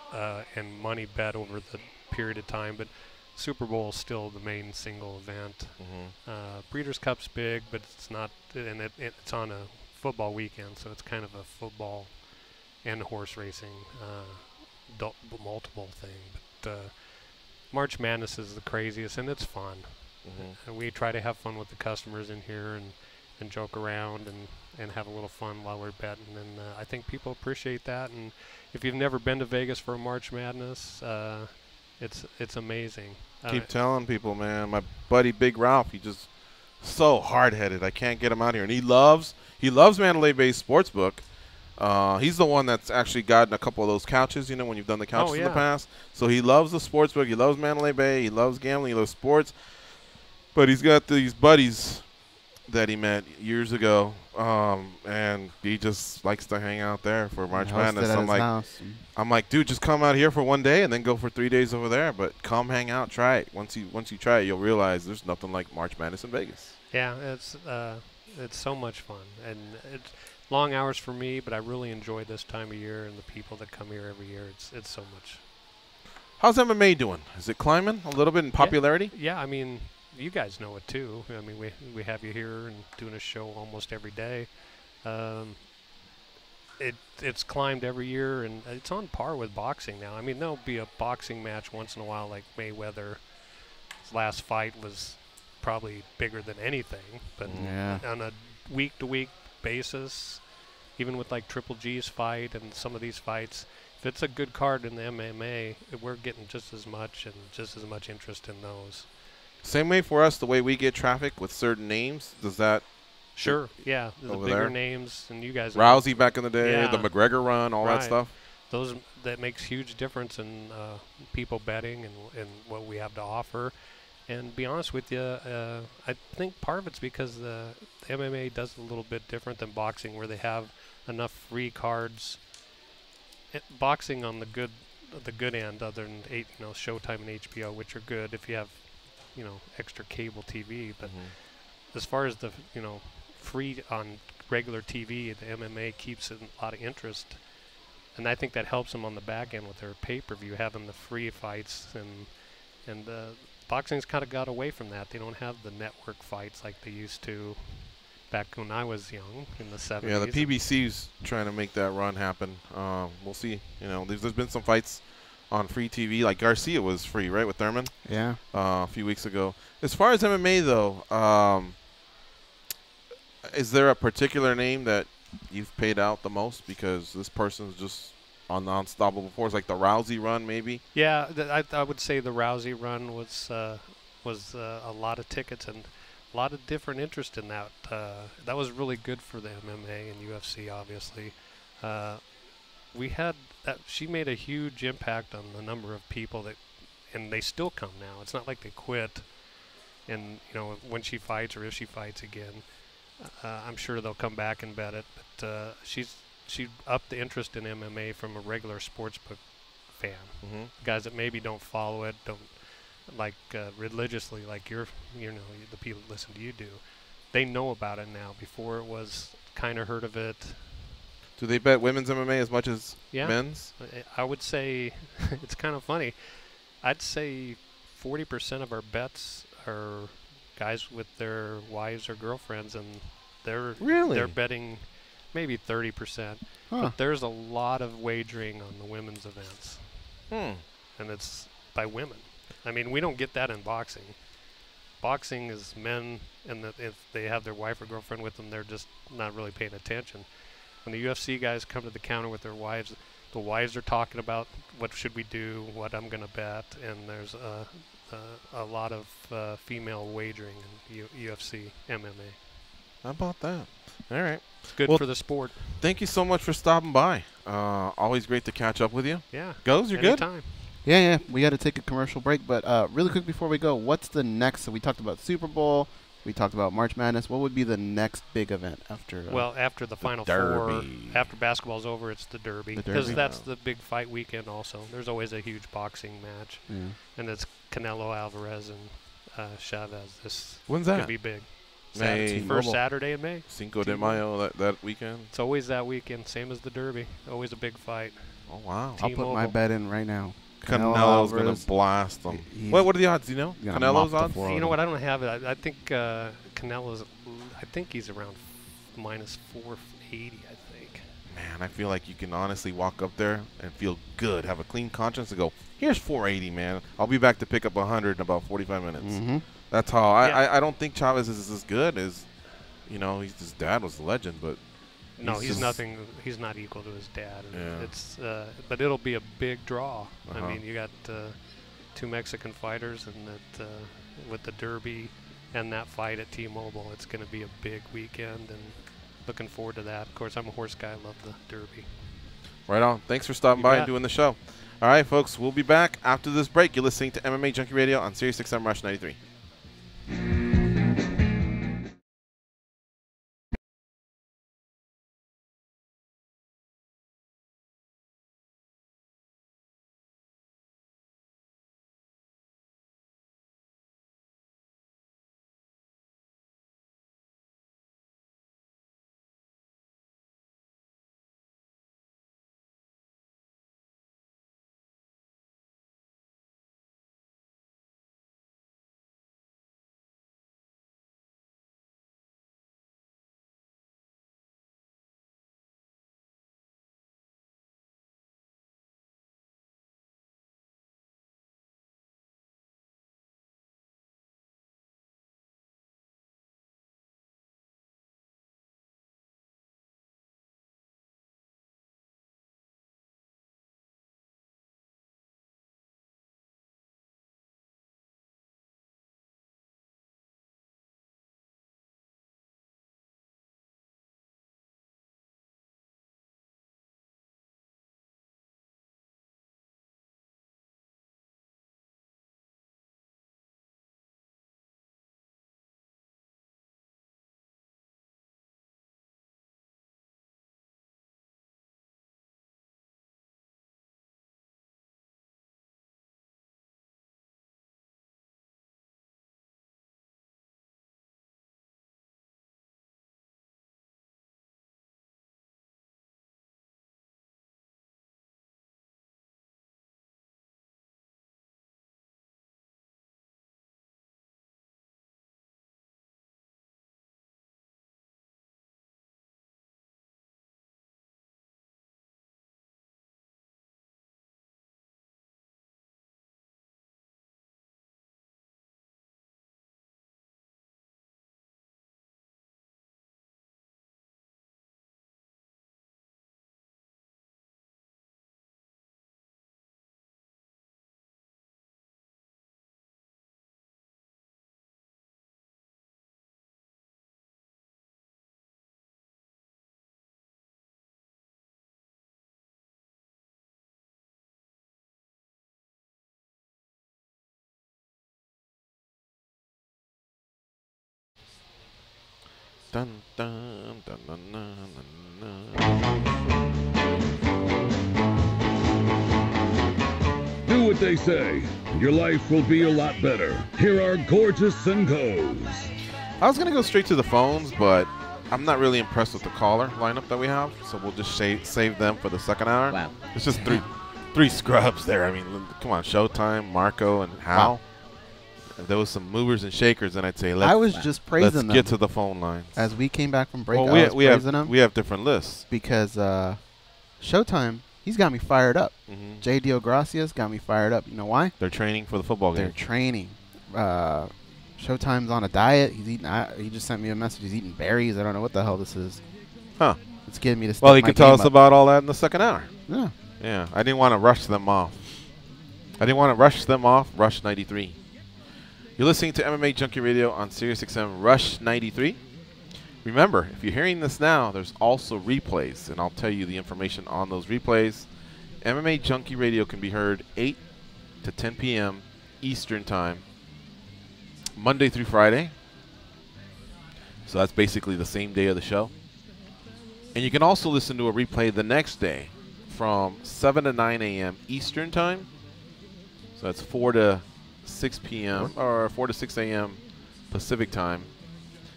and money bet over the period of time, but Super Bowl is still the main single event. Breeders' Cup's big, but it's not, and it's on a football weekend, so it's kind of a football and horse racing multiple thing. But March Madness is the craziest, and it's fun. And we try to have fun with the customers in here and joke around and have a little fun while we're betting. And I think people appreciate that. And if you've never been to Vegas for a March Madness, it's amazing. Keep telling people, man. My buddy Big Ralph, he just so hard-headed. I can't get him out here. And he loves Mandalay Bay's Sportsbook. He's the one that's actually gotten a couple of those couches, when you've done the couches in the past. So he loves the Sportsbook. He loves Mandalay Bay. He loves gambling. He loves sports. But he's got these buddies that he met years ago, and he just likes to hang out there for March Madness. I'm like, dude, just come out here for one day and then go for 3 days over there. But come hang out, try it. Once you try it, you'll realize there's nothing like March Madness in Vegas. Yeah, it's so much fun, and it's long hours for me, but I really enjoy this time of year and the people that come here every year. It's so much. How's MMA doing? Is it climbing a little bit in popularity? Yeah, I mean, you guys know it too. I mean, we have you here and doing a show almost every day. It's climbed every year, and it's on par with boxing now. I mean, there'll be a boxing match once in a while, like Mayweather. His last fight was probably bigger than anything, but on a week-to-week basis, even with like Triple G's fight and some of these fights, if it's a good card in the MMA, we're getting just as much interest in those. Same way for us, the way we get traffic with certain names. Does that? Sure. Yeah, the bigger names, and you guys. Rousey back in the day, the McGregor run, all that stuff. That makes huge difference in people betting and what we have to offer. And to be honest with you, I think part of it's because the MMA does a little bit different than boxing, where they have enough free cards. Boxing on the good end, other than Showtime and HBO, which are good if you have extra cable TV. But as far as the free on regular TV, the MMA keeps a lot of interest, and I think that helps them on the back end with their pay-per-view, having the free fights, and boxing's kind of got away from that. They don't have the network fights like they used to back when I was young in the 70s. Yeah, the PBC's trying to make that run happen. We'll see. There's been some fights on free TV, like Garcia was free, right, with Thurman? Yeah. A few weeks ago. As far as MMA, though, is there a particular name that you've paid out the most because this person's just on the unstoppable force, like the Rousey run, maybe? Yeah, I would say the Rousey run was a lot of tickets and a lot of different interest in that. That was really good for the MMA and UFC, obviously. She made a huge impact on the number of people and they still come now. It's not like they quit. And when she fights or if she fights again, I'm sure they'll come back and bet it. But she upped the interest in MMA from a regular sportsbook fan. Guys that maybe don't follow it, don't like religiously, like the people that listen to you do. They know about it now. Before it was kind of heard of it. Do they bet women's MMA as much as men's? I would say it's kind of funny. I'd say 40% of our bets are guys with their wives or girlfriends, and they're betting maybe 30%. But there's a lot of wagering on the women's events, and it's by women. I mean, we don't get that in boxing. Boxing is men, and if they have their wife or girlfriend with them, they're just not really paying attention. When the UFC guys come to the counter with their wives, the wives are talking about what should we do, what I'm going to bet, and there's a lot of female wagering in UFC MMA. How about that? All right. It's good for the sport. Thank you so much for stopping by. Always great to catch up with you. Yeah. Goes, you're anytime. Good? Yeah. We got to take a commercial break, but really quick before we go, what's the next? So we talked about Super Bowl. We talked about March Madness. What would be the next big event after? Well, after the Final Four, after basketball's over, it's the Derby. Because that's the big fight weekend also. There's always a huge boxing match. Yeah. And it's Canelo Alvarez and Chavez. When's that? Could be big. May. First Saturday in May. Cinco de Mayo, that weekend. It's always that weekend, same as the Derby. Always a big fight. Oh, wow. I'll put my bet in right now. Canelo's going to blast them. What are the odds? Do you know? Canelo's odds? You know what? I don't have it. I think Canelo's, I think he's around minus 480, I think. Man, I feel like you can honestly walk up there and feel good, have a clean conscience, and go, here's 480, man. I'll be back to pick up 100 in about 45 minutes. That's how I don't think Chavez is as good as, you know, his dad was a legend, but. No, he's nothing. He's not equal to his dad. And it's, but it'll be a big draw. I mean, you got 2 Mexican fighters, and that with the Derby and that fight at T-Mobile, it's going to be a big weekend, and looking forward to that. Of course, I'm a horse guy. I love the Derby. Right on. Thanks for stopping by and doing the show. All right, folks, we'll be back after this break. You're listening to MMA Junkie Radio on Sirius XM Rush 93. Dun, dun, dun, dun, dun, dun, dun. Do what they say. Your life will be a lot better. Here are Gorgeous and Goes. I was going to go straight to the phones, but I'm not really impressed with the caller lineup that we have, so we'll just save them for the second hour. Wow. It's just three scrubs there. I mean, come on, Showtime, Marco, and Hal. Wow. If there was some movers and shakers, then I'd say let's get to the phone lines. As we came back from break, well, we have different lists. Because Showtime, he's got me fired up. J.D. Gracias got me fired up. You know why? They're training for the football game. They're training. Showtime's on a diet. He's eating. He just sent me a message. He's eating berries. I don't know what the hell this is. Huh. It's getting me to step Well, he my can tell us game up. about all that in the second hour. Yeah. Yeah. I didn't want to rush them off. Rush 93. You're listening to MMA Junkie Radio on Sirius XM Rush 93. Remember, if you're hearing this now, there's also replays, and I'll tell you the information on those replays. MMA Junkie Radio can be heard 8 to 10 p.m. Eastern Time, Monday through Friday. So that's basically the same day of the show. And you can also listen to a replay the next day from 7 to 9 a.m. Eastern Time. So that's 4 to 6 p.m. or 4 to 6 a.m. Pacific Time.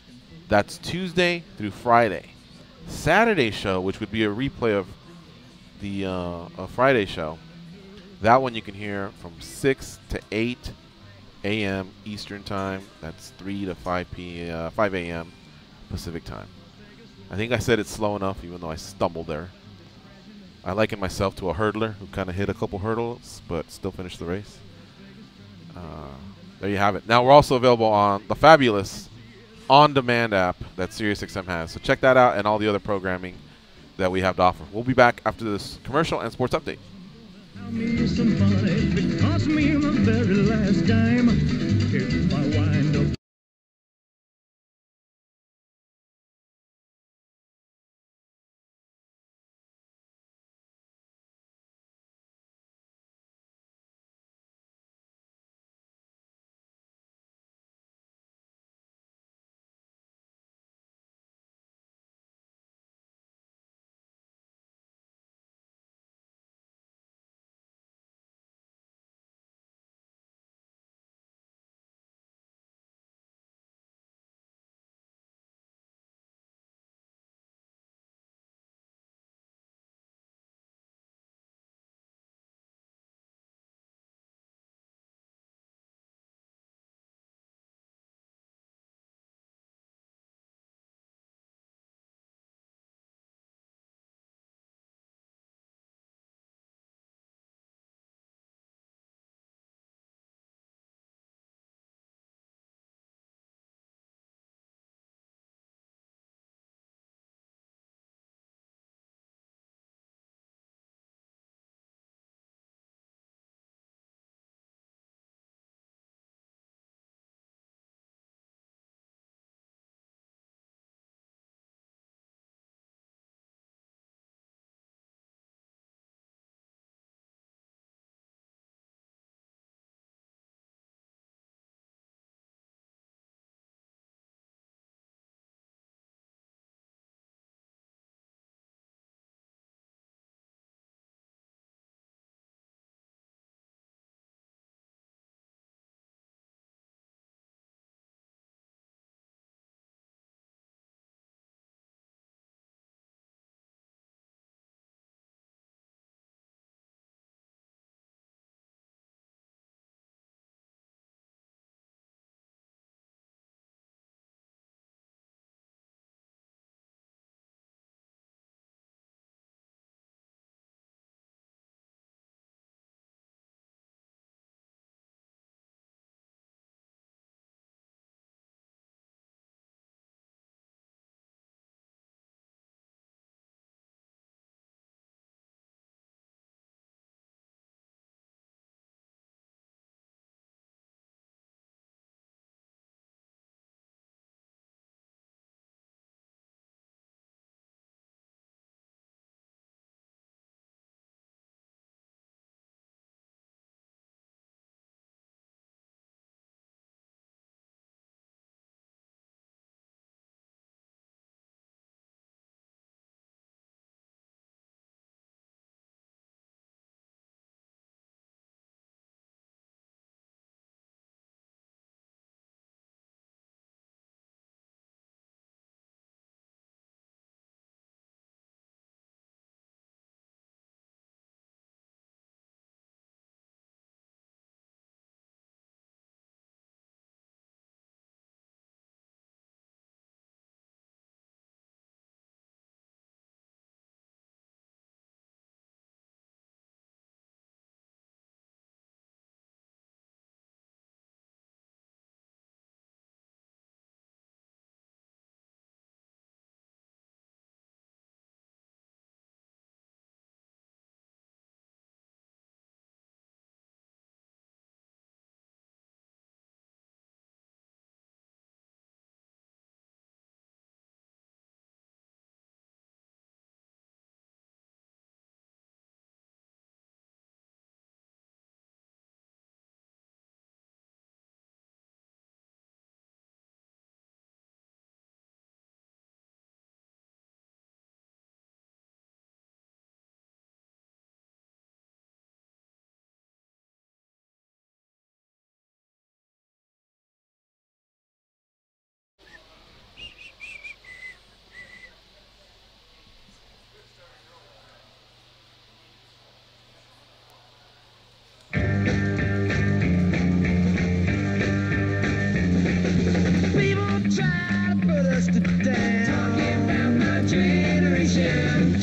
That's Tuesday through Friday. Saturday show, which would be a replay of the Friday show. That one you can hear from 6 to 8 a.m. Eastern Time. That's 3 to 5 a.m. Pacific Time. I think I said it slow enough, even though I stumbled there. I liken myself to a hurdler who kind of hit a couple hurdles, but still finished the race. There you have it. Now we're also available on the fabulous on-demand app that SiriusXM has. So check that out and all the other programming that we have to offer. We'll be back after this commercial and sports update. Cost me my very last dime. If I wind up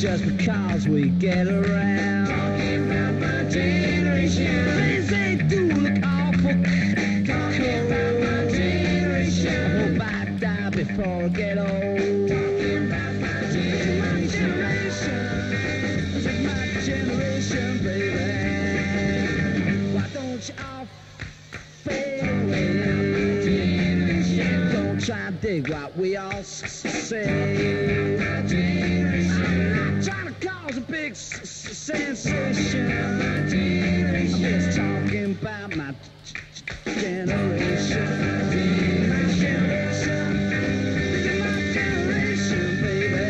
just because we get around. Talking about my generation. Things they do look awful. Talking about my generation. I hope I die before I get old. Talking about my generation. Just my generation, baby. Why don't you all fade away? Don't try and dig what we all say. I'm not trying to cause a big sensation. I'm just talking about my generation. My generation. My generation, baby.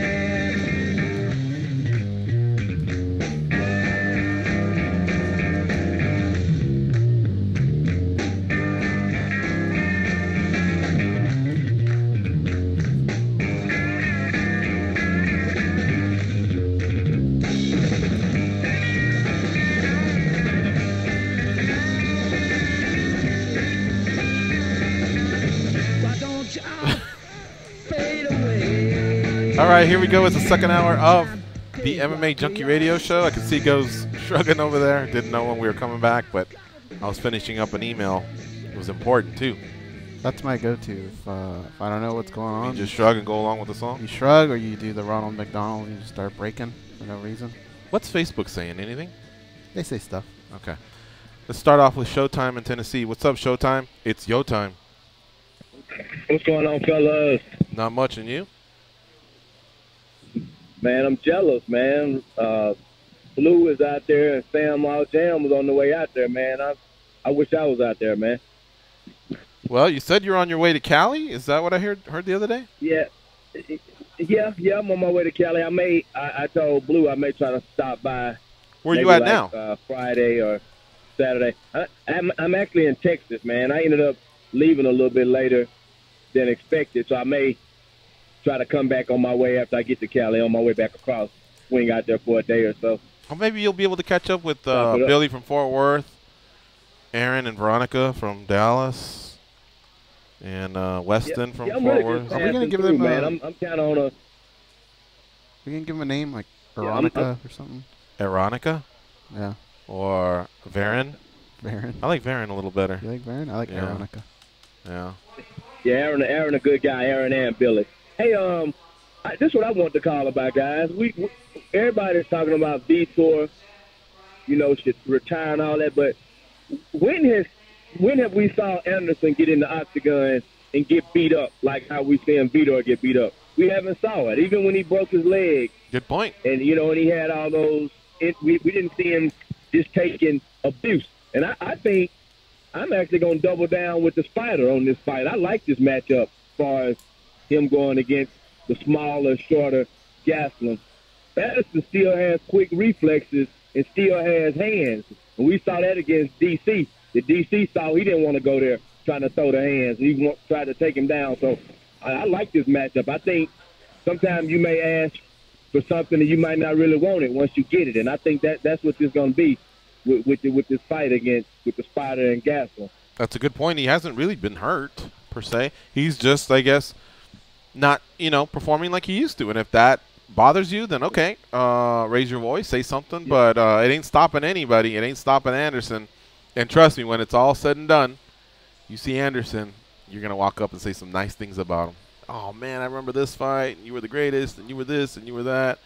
All right, here we go. It's the second hour of the MMA Junkie Radio Show. I can see Go's shrugging over there. Didn't know when we were coming back, but I was finishing up an email. It was important, too. That's my go-to. If I don't know what's going on. You just shrug and go along with the song? You shrug, or you do the Ronald McDonald and you just start breaking for no reason. What's Facebook saying? Anything? They say stuff. Okay. Let's start off with Showtime in Tennessee. What's up, Showtime? It's yo time. What's going on, fellas? Not much, and you? Man, I'm jealous, man. Blue is out there, and Sam Jam was on the way out there, man. I wish I was out there, man. Well, you said you're on your way to Cali. Is that what I heard the other day? Yeah, I'm on my way to Cali. I told Blue I may try to stop by. Where you at now? Friday or Saturday. I'm actually in Texas, man. I ended up leaving a little bit later than expected, so I may try to come back on my way after I get to Cali, on my way back across, swing out there for a day or so. Or maybe you'll be able to catch up with Billy from Fort Worth, Aaron and Veronica from Dallas, and Weston from Fort Worth. Are we going to give them man? I'm kind of on a... We can give them a name like Veronica or something? Veronica? Yeah. Or Varen? Varen. I like Varen a little better. You like Varen? I like Veronica. Yeah. Yeah, Aaron a good guy, Aaron and Billy. Hey, this is what I want to call about, guys. Everybody's talking about Vitor, should retire and all that, but when have we saw Anderson get in the octagon and get beat up like how we seen Vitor get beat up? We haven't saw it, even when he broke his leg. Good point. And, and he had all those, we didn't see him just taking abuse. And I think I'm actually going to double down with the Spider on this fight. I like this matchup as far as him going against the smaller, shorter Gastelum. Patterson still has quick reflexes and still has hands. And we saw that against DC. The DC saw he didn't want to go there trying to throw the hands. He tried to take him down. So I like this matchup. I think sometimes you may ask for something and you might not really want it once you get it. And I think that's what this is going to be with this fight with the Spider and Gastelum. That's a good point. He hasn't really been hurt, per se. He's just, I guess, not, performing like he used to. And if that bothers you, then okay, raise your voice, say something. Yeah. But it ain't stopping anybody. It ain't stopping Anderson. And trust me, when it's all said and done, you see Anderson, you're going to walk up and say some nice things about him. Oh, man, I remember this fight. And you were the greatest, and you were this, and you were that.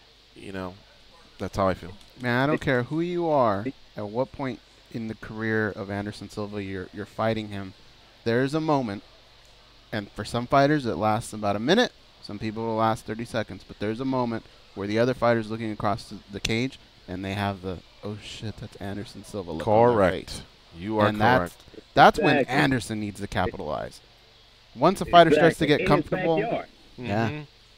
That's how I feel. Man, I don't care who you are, at what point in the career of Anderson Silva you're fighting him. There's a moment. And for some fighters, it lasts about a minute. Some people will last 30 seconds. But there's a moment where the other fighter's looking across the cage, and they have the, oh, shit, that's Anderson Silva look on their face. You are correct. That's when Anderson needs to capitalize. Once a fighter starts to get comfortable. Yeah.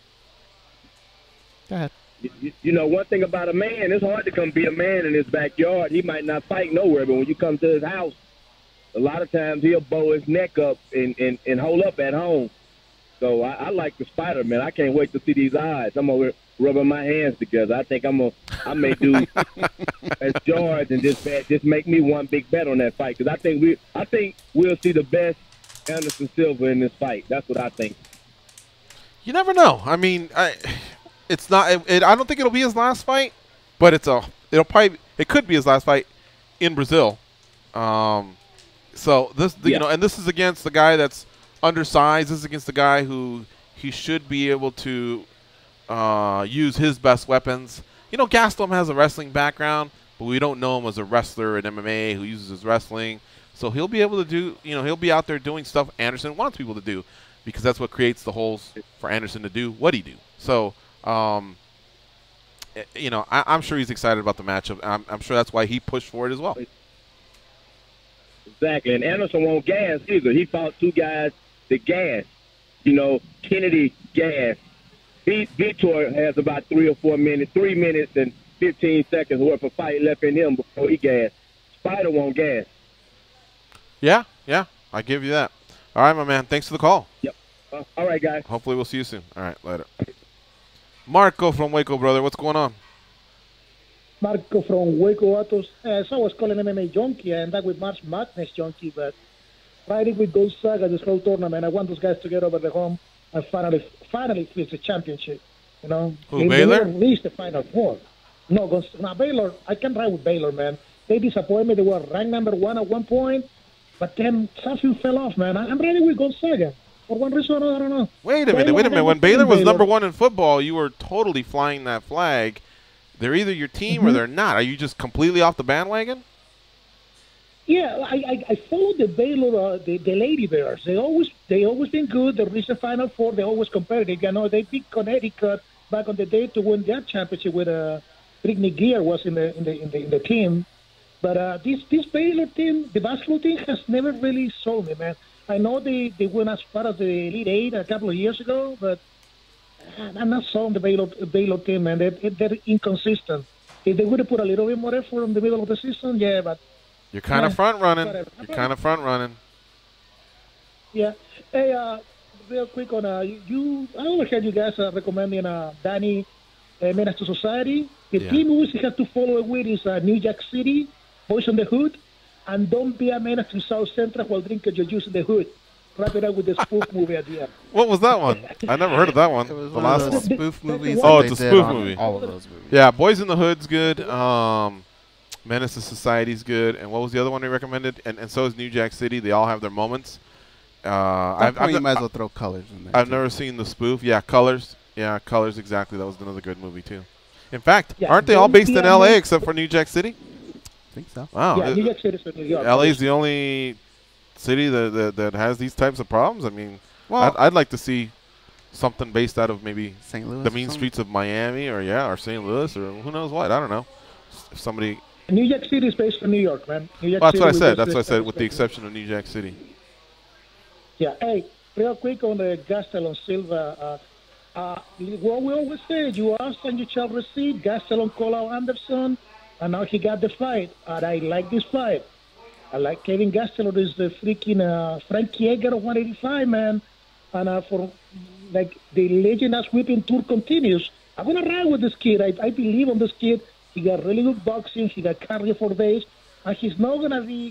Go ahead. One thing about a man, it's hard to come be a man in his backyard. He might not fight nowhere, but when you come to his house, a lot of times he'll bow his neck up and hold up at home. So I like the Spider, man. I can't wait to see these eyes. I'm over rubbing my hands together. I think I may do as George and just make me one big bet on that fight, because I think we'll see the best Anderson Silva in this fight. That's what I think. You never know. I mean, it's not. I don't think it'll be his last fight, but it could be his last fight in Brazil. So this, and this is against the guy that's undersized. This is against the guy who he should be able to use his best weapons. Gastelum has a wrestling background, but we don't know him as a wrestler in MMA who uses his wrestling. So he'll be able to do, he'll be out there doing stuff Anderson wants people to do, because that's what creates the holes for Anderson to do what he do. So, I'm sure he's excited about the matchup. I'm sure that's why he pushed for it as well. Exactly, and Anderson won't gas either. He fought two guys that gas. Kennedy gas. Vitor has about 3 or 4 minutes, 3 minutes and 15 seconds worth of fight left in him before he gas. Spider won't gas. Yeah, I give you that. All right, my man. Thanks for the call. Yep. All right, guys. Hopefully we'll see you soon. All right, later. Marco from Waco, brother. What's going on? Marco from Waco, Atos. So I was calling MMAjunkie, and that with March Madness Junkie, but riding with Gonzaga this whole tournament, I want those guys to get over the hump and finally finish the championship. Who, they Baylor? Never reached the Final Four. No, Baylor, I can ride with Baylor, man. They disappointed me. They were ranked #1 at one point, but then something fell off, man. I'm riding with Gonzaga. For one reason or another, I don't know. Wait a minute. When Baylor was #1 in football, you were totally flying that flag. They're either your team or they're not. Are you just completely off the bandwagon? Yeah, I followed the Baylor, the Lady Bears. They always been good. They reached the Final Four. They're always competitive. They beat Connecticut back on the day to win that championship with Brittany Gear was in the team. But this Baylor team, the basketball team, has never really sold me, man. I know they went as far as the Elite Eight a couple of years ago, but I'm not sold on the Baylor team, man. They're inconsistent. If they would have put a little bit more effort in the middle of the season, yeah, but you're kind of front running. Whatever. You're kind of front running. Yeah. Hey, real quick on I overheard you guys recommending Danny Menace to Society. The team movies you have to follow it with is New Jack City, Boys in the Hood, and Don't Be a Menace to South Central while drinking your juice in the hood. Wrap it up with the spoof movie at the end. What was that one? I never heard of that one. It was the one last of those spoof movies. Oh, it's a spoof movie. All of those movies. Yeah, Boys in the Hood's good. Menace to Society's good. And what was the other one they recommended? And so is New Jack City. They all have their moments. You might as well throw Colors in there. I've never seen the spoof. Yeah, Colors. Yeah, Colors, exactly. That was another good movie, too. In fact, aren't they all based in L.A. except for New Jack City? I think so. Wow. Yeah, New Jack City is New York. L.A. is the only city that has these types of problems. I mean, well, I'd like to see something based out of maybe St. Louis, the mean streets of Miami or St. Louis or who knows what. I don't know. If somebody. New York City is based in New York, man. That's what I said. That's what I said, with the exception of New Jack City. Yeah. Hey, real quick on the Gastelum Silva. What we always say, you ask and you shall receive. Gastelum called out Anderson, and now he got the fight. And I like this fight. I like Kevin Gastelum is the freaking Frankie Edgar of 185, man. And for like the Legend as Whipping tour continues, I'm gonna ride with this kid. I believe on this kid. He got really good boxing. He got cardio for days, and he's not gonna be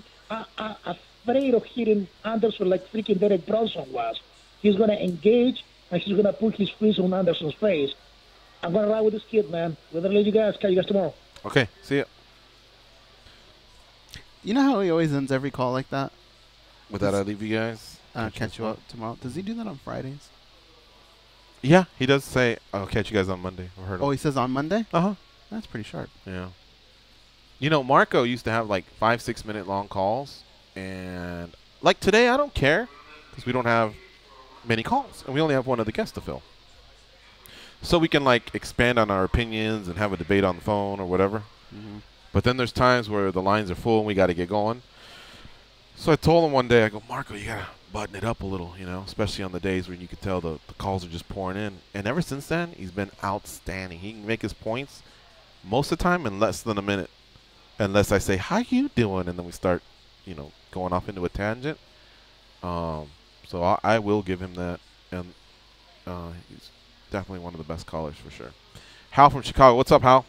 afraid of hitting Anderson like freaking Derek Bronson was. He's gonna engage, and he's gonna put his fist on Anderson's face. I'm gonna ride with this kid, man. We're gonna let you guys. Catch you guys tomorrow. Okay, see ya. You know how he always ends every call like that? With that, I leave you guys. Catch you up tomorrow. Does he do that on Fridays? Yeah, he does say, "I'll catch you guys on Monday." I heard him. Oh, he says on Monday? Uh-huh. That's pretty sharp. Yeah. Marco used to have like 5-6 minute long calls, and like today, I don't care because we don't have many calls, and we only have one other guest to fill. So we can like expand on our opinions and have a debate on the phone or whatever. Mm-hmm. But then there's times where the lines are full and we got to get going. So I told him one day, I go, Marco, you got to button it up a little, especially on the days when you can tell the calls are just pouring in. And ever since then, he's been outstanding. He can make his points most of the time in less than a minute, unless I say, how you doing? And then we start, going off into a tangent. So I will give him that. And he's definitely one of the best callers for sure. Hal from Chicago. What's up, Hal?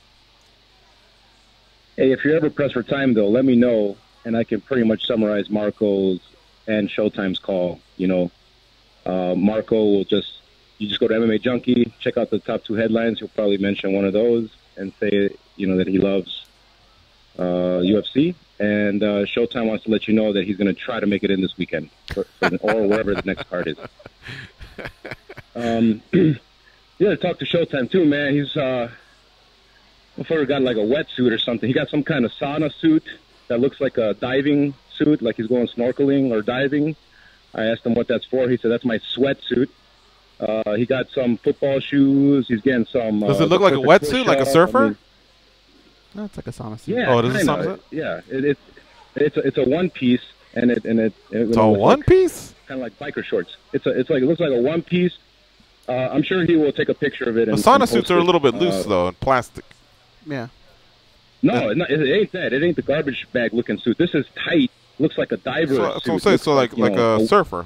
Hey, if you're ever pressed for time, though, let me know, and I can pretty much summarize Marco's and Showtime's call. Marco will just you just go to MMA Junkie, check out the top 2 headlines. He'll probably mention one of those and say, that he loves UFC. And Showtime wants to let you know that he's going to try to make it in this weekend, or wherever the next card is. Yeah, talk to Showtime too, man. He's before got like a wetsuit or something. He got some kind of sauna suit that looks like a diving suit, like he's going snorkeling or diving. I asked him what that's for. He said, that's my sweatsuit. He got some football shoes. He's getting some. Does it look like a wetsuit, like a surfer? No, it's like a sauna suit. Yeah, oh, it is a sauna suit? Yeah, it's a one piece, and it's a one piece. Kind of like biker shorts. It looks like a one piece. I'm sure he will take a picture of it. The sauna suits are a little bit loose though, and plastic. Yeah. No, it ain't that. It ain't the garbage bag looking suit. This is tight. Looks like a diver. That's what I'm saying. So like a surfer.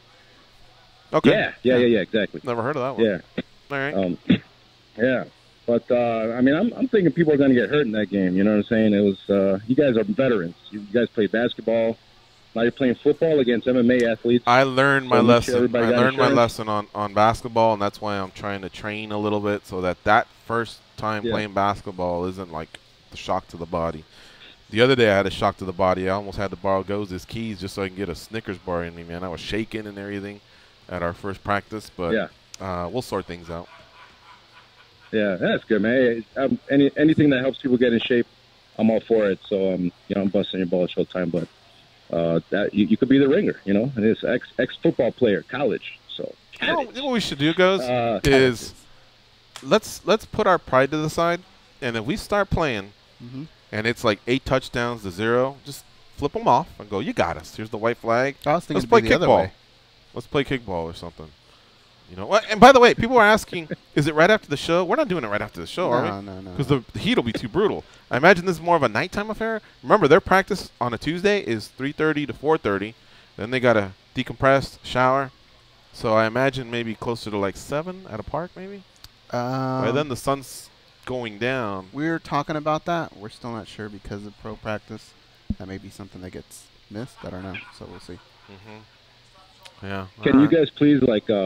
Okay. Yeah, exactly. Never heard of that one. Yeah. All right. Yeah. But, I'm thinking people are going to get hurt in that game. You know what I'm saying? It was, you guys are veterans. You guys play basketball. Now you're playing football against MMA athletes. I learned my lesson. I learned my lesson on basketball, and that's why I'm trying to train a little bit so that first time playing basketball isn't like the shock to the body. The other day I had a shock to the body. I almost had to borrow Goze's keys just so I can get a Snickers bar in me, man. I was shaking and everything at our first practice, but we'll sort things out. Yeah, that's good, man. Hey, anything that helps people get in shape, I'm all for it. So, I'm busting your ball at Showtime, but that you could be the ringer, and it's ex-football player, college. So, you know what we should do, Goze, is let's put our pride to the side, and if we start playing, and it's like 8 touchdowns to 0, just flip them off and go, you got us. Here's the white flag. Let's play kickball. Let's play kickball or something. And by the way, people are asking, is it right after the show? We're not doing it right after the show, are we? No. Because the heat will be too brutal. I imagine this is more of a nighttime affair. Remember, their practice on a Tuesday is 3:30 to 4:30. Then they got to decompress, shower. So I imagine maybe closer to like 7 at a park, maybe. By then the sun's going down. We're talking about that. We're still not sure because of pro practice. That may be something that gets missed. I don't know. So we'll see. Yeah. Can you guys please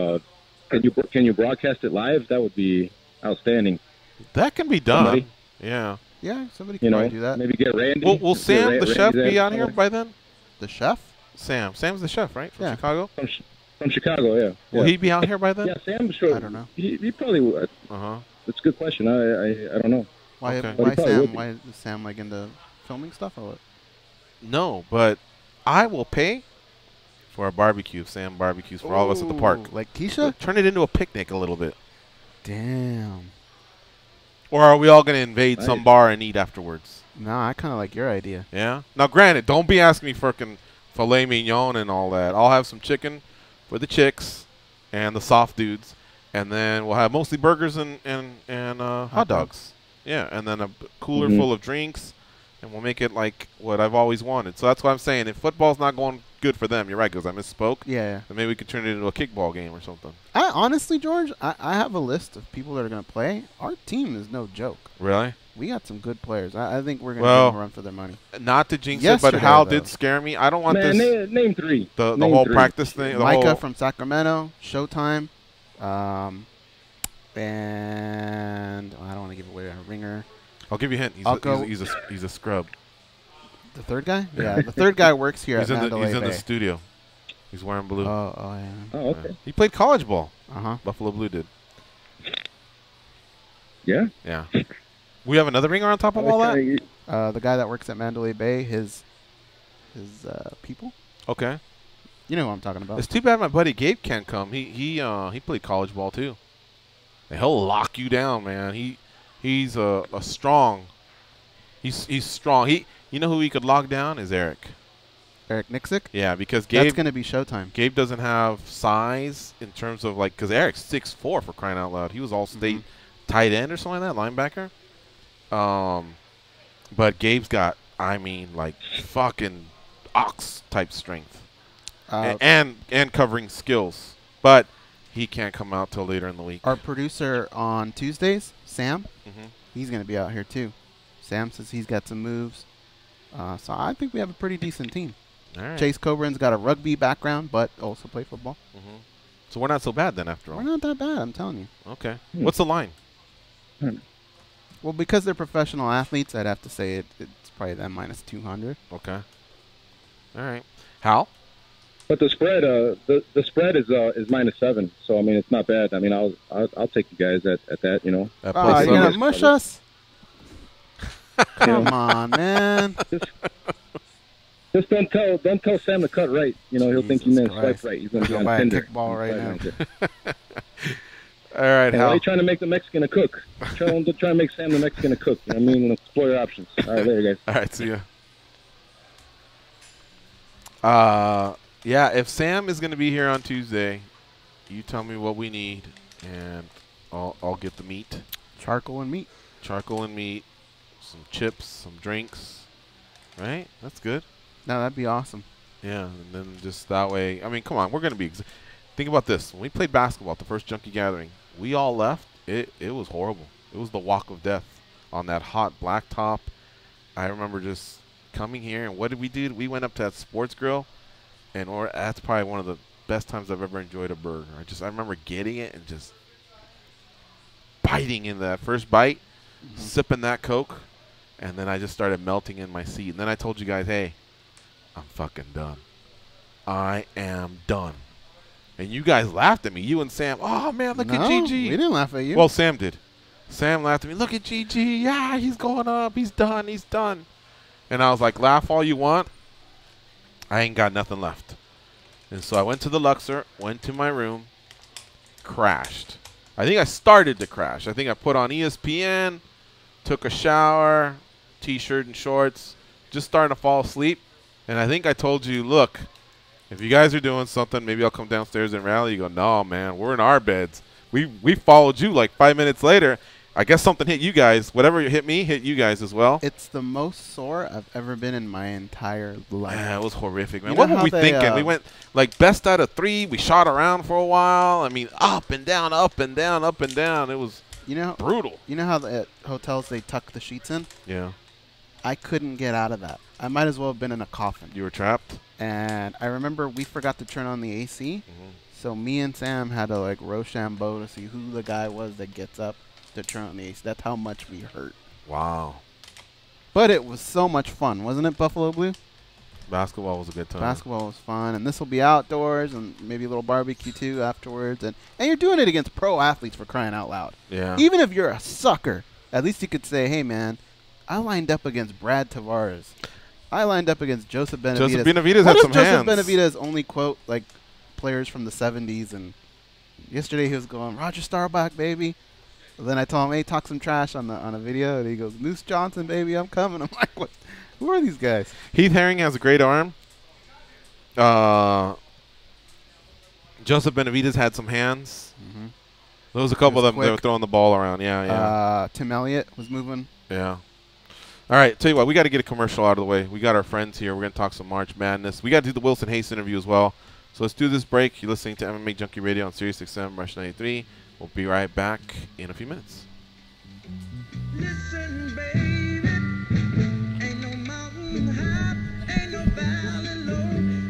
Can you broadcast it live? That would be outstanding. That can be done. Somebody? Yeah, somebody can probably do that. Maybe get Randy. Will Sam, the chef, be out here by then? The chef? Sam's the chef, right? From Chicago? From Chicago, yeah. Will he be out here by then? Yeah, Sam, sure. I don't know. He probably would. That's a good question. I don't know. Why Sam? Why is Sam like into filming stuff or what? No, but I will pay for a barbecue. Sam barbecues for all of us at the park. Like Keisha? Turn it into a picnic a little bit. Damn. Or are we all going to invade some bar and eat afterwards? No, I kind of like your idea. Yeah? Now, granted, don't be asking me frickin' filet mignon and all that. I'll have some chicken for the chicks and the soft dudes. And then we'll have mostly burgers and hot dogs. Yeah, and then a cooler full of drinks. And we'll make it like what I've always wanted. So that's what I'm saying. If football's not going good for them, you're right, because I misspoke. Yeah. Then maybe we could turn it into a kickball game or something. Honestly, George, I have a list of people that are going to play. Our team is no joke. Really? We got some good players. I think we're going to give them a run for their money. Not to jinx it, but Hal did scare me. I don't want this. Name 3. The whole practice thing. Micah from Sacramento, Showtime, and I don't want to give away a ringer. I'll give you a hint. He's a scrub. The third guy? Yeah, the third guy works here at Mandalay He's in Bay. the studio. He's wearing blue. Oh, yeah. Oh, okay. He played college ball. Buffalo Blue did. Yeah? Yeah. We have another ringer on top of all that? The guy that works at Mandalay Bay, his people. Okay. You know who I'm talking about. It's too bad my buddy Gabe can't come. He played college ball too. And he'll lock you down, man. He's a strong. He's strong. You know who he could lock down is Eric. Eric Nixick? Yeah, because Gabe. That's going to be Showtime. Gabe doesn't have size in terms of like, because Eric's 6'4" for crying out loud. He was all-state tight end or something like that, linebacker. But Gabe's got, like fucking ox type strength and covering skills. But he can't come out till later in the week. Our producer on Tuesdays, Sam, he's going to be out here too. Sam says he's got some moves. So I think we have a pretty decent team. All right. Chase Coburn's got a rugby background, but also played football. So we're not so bad then after all. We're not that bad, I'm telling you. Okay. What's the line? Well, because they're professional athletes, I'd have to say it's probably that minus 200. Okay. All right. Hal? But the spread, the spread is -7. So I mean, it's not bad. I mean, I'll take you guys at that. You know. Oh, you're gonna mush us? Come on, man. Just don't tell Sam to cut right. You know, he'll think you meant swipe right. He's gonna be on buy a Tinder. kickball right now. All right, Hal. Why are you trying to make the Mexican a cook? Try to make Sam the Mexican a cook. You know what I mean? Explore your options. All right, later, guys. All right, see ya. Yeah, if Sam is going to be here on Tuesday, you tell me what we need, and I'll get the meat. Charcoal and meat. Charcoal and meat, some chips, some drinks. Right? That's good. No, that'd be awesome. Yeah, and then just that way. I mean, come on, we're going to be. Think about this. When we played basketball at the first Junkie Gathering, we all left. It was horrible. It was the walk of death on that hot blacktop. I remember just coming here, and what did we do? We went up to that sports grill. And that's probably one of the best times I've ever enjoyed a burger. I remember getting it and just biting in that first bite, sipping that Coke, and then I just started melting in my seat. And then I told you guys, hey, I'm fucking done. I am done. And you guys laughed at me. You and Sam, oh, man, look at GG. We didn't laugh at you. Well, Sam did. Sam laughed at me. Look at GG. Yeah, he's going up. He's done. He's done. And I was like, laugh all you want. I ain't got nothing left. And so I went to the Luxor, went to my room, crashed. I think I started to crash. I think I put on ESPN, took a shower, T-shirt and shorts, just starting to fall asleep. And I think I told you, look, if you guys are doing something, maybe I'll come downstairs and rally. You go, no, man, we're in our beds. We followed you like 5 minutes later. I guess something hit you guys. Whatever hit me hit you guys as well. It's the most sore I've ever been in my entire life. Yeah, it was horrific, man. What were we thinking? We went like best out of 3. We shot around for a while. I mean, up and down, up and down, up and down. It was brutal. You know how at hotels they tuck the sheets in? Yeah. I couldn't get out of that. I might as well have been in a coffin. You were trapped? And I remember we forgot to turn on the AC. So me and Sam had to like Rochambeau to see who the guy was that gets up to turn on the AC. That's how much we hurt. Wow. But it was so much fun, wasn't it, Buffalo Blue? Basketball was a good time. Basketball was fun, and this will be outdoors and maybe a little barbecue too afterwards. And you're doing it against pro athletes, for crying out loud. Yeah. Even if you're a sucker, at least you could say, hey, man, I lined up against Brad Tavares. I lined up against Joseph Benavidez. Joseph Benavidez had some hands. What does Joseph Benavidez only quote, like, players from the 70s? And yesterday he was going, Roger Staubach, baby. Then I told him, hey, talk some trash on a video, and he goes, Moose Johnson, baby, I'm coming. I'm like, what? Who are these guys? Heath Herring has a great arm. Joseph Benavidez had some hands. There was a couple of them that were throwing the ball around. Yeah. Tim Elliott was moving. Yeah. All right, tell you what, we got to get a commercial out of the way. We got our friends here. We're going to talk some March Madness. We got to do the Wilson Hayes interview as well. So let's do this break. You're listening to MMAjunkie Radio on Sirius XM, Rush 93. We'll be right back in a few minutes. Listen, baby, ain't no mountain high, ain't no valley low.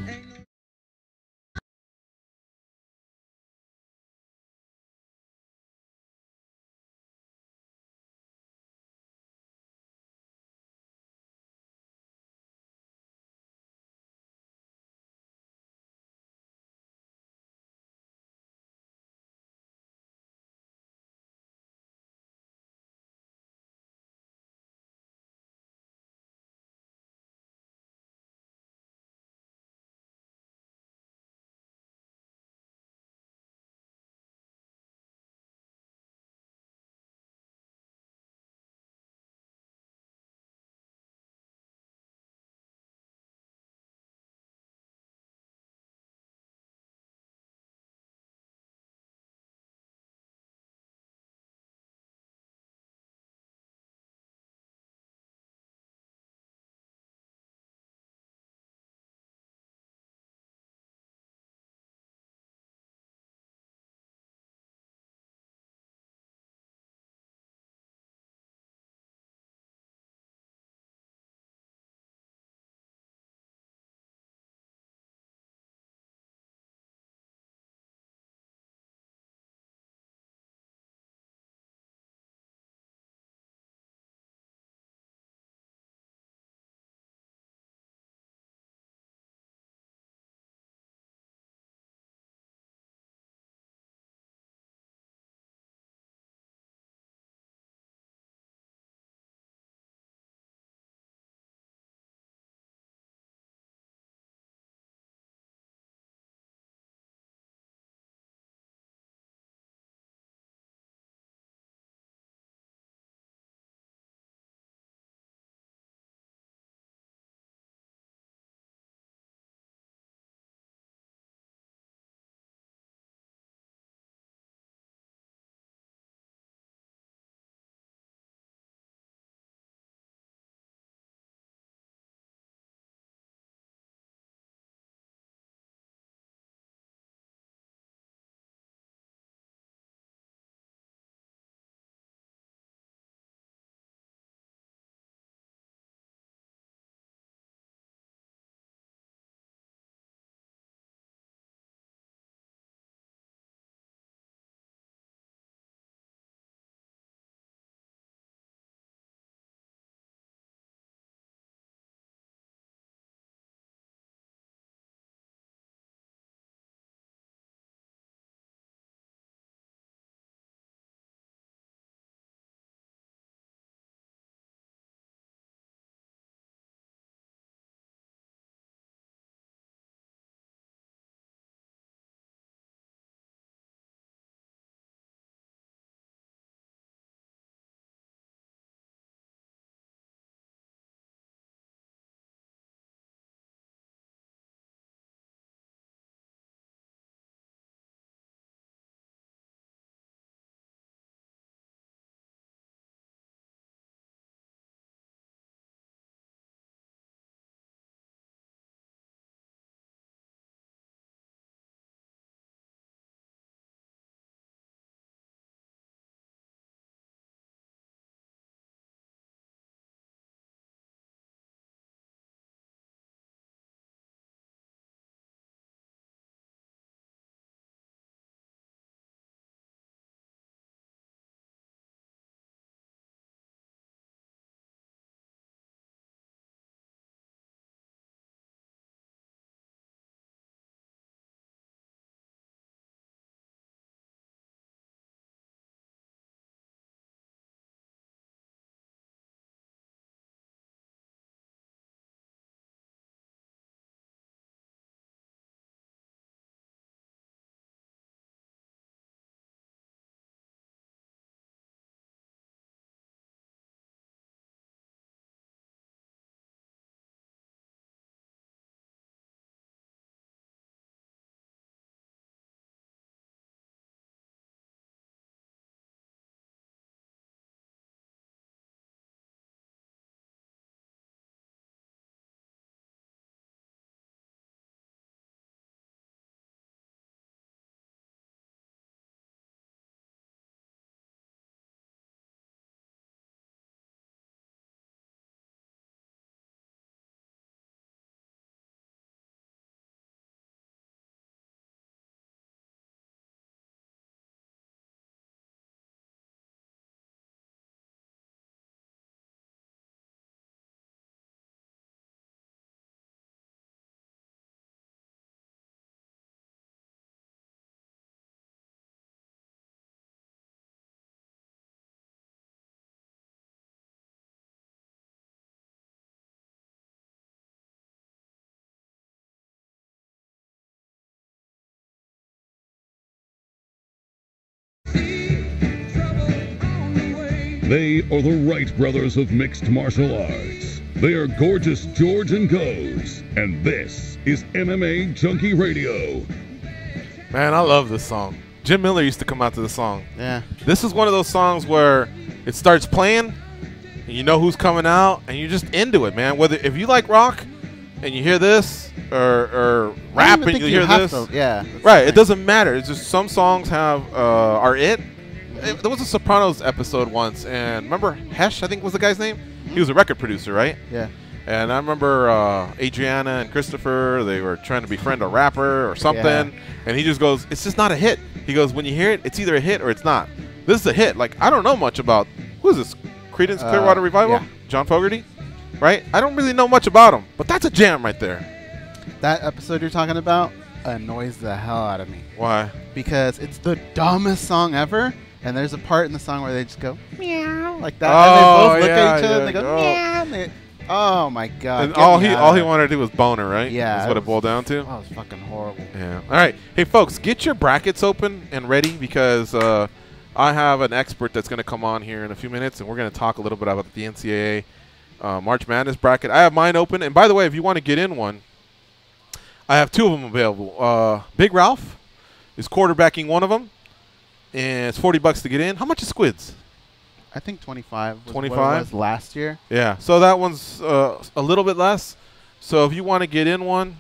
They are the Wright brothers of mixed martial arts. They are Gorgeous George and Goes. And this is MMA Junkie Radio. Man, I love this song. Jim Miller used to come out to the song. Yeah. This is one of those songs where it starts playing, and you know who's coming out, and you're just into it, man. Whether if you like rock and you hear this, or rap and you hear this, yeah, right. It doesn't matter. It's just some songs are it. There was a Sopranos episode once, and remember Hesh, I think was the guy's name. He was a record producer, right? Yeah. And I remember Adriana and Christopher, they were trying to befriend a rapper or something. Yeah. And he just goes, it's just not a hit. He goes, when you hear it, it's either a hit or it's not. This is a hit. Like, I don't know much about, who is this? Creedence Clearwater Revival? Yeah. John Fogerty? Right? I don't really know much about him, but that's a jam right there. That episode you're talking about annoys the hell out of me. Why? Because it's the dumbest song ever. And there's a part in the song where they just go, meow, like that. Oh, and they both look yeah, at each other and they yeah. go, meow. And they, oh, my God. And all he wanted to do was boner, right? Yeah. That's what it boiled down to? Oh, it was fucking horrible. Yeah. All right. Hey, folks, get your brackets open and ready because I have an expert that's going to come on here in a few minutes, and we're going to talk a little bit about the NCAA March Madness bracket. I have mine open. And, by the way, if you want to get in one, I have two of them available. Big Ralph is quarterbacking one of them. And it's $40 to get in. How much is Squids? I think 25 was 25? what it was last year. Yeah. So that one's a little bit less. So if you want to get in one,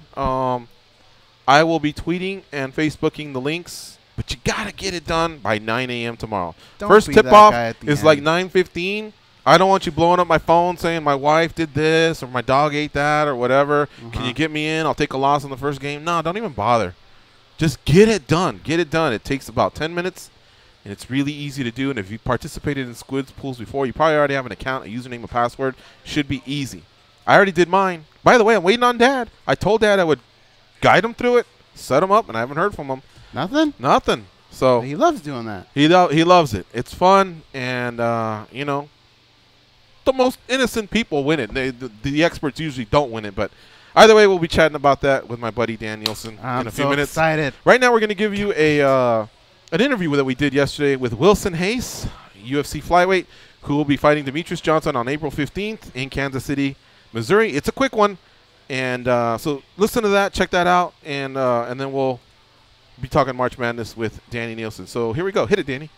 I will be tweeting and Facebooking the links. But you got to get it done by 9 a.m. tomorrow. First tip-off is like 9:15. I don't want you blowing up my phone saying my wife did this or my dog ate that or whatever. Can you get me in? I'll take a loss in the first game. No, don't even bother. Just get it done. Get it done. It takes about 10 minutes. And it's really easy to do. And if you participated in Squids pools before, you probably already have an account, a username, a password. Should be easy. I already did mine. By the way, I'm waiting on Dad. I told Dad I would guide him through it, set him up, and I haven't heard from him. Nothing? Nothing. So he loves doing that. He loves it. It's fun, and, you know, the most innocent people win it. The experts usually don't win it, but either way, we'll be chatting about that with my buddy Dan Nielsen in a few minutes. I'm excited. Right now, we're going to give you an interview that we did yesterday with Wilson Hayes, UFC flyweight, who will be fighting Demetrius Johnson on April 15th in Kansas City, Missouri. It's a quick one, and so listen to that, check that out, and then we'll be talking March Madness with Danny Nielsen. So here we go. Hit it, Danny.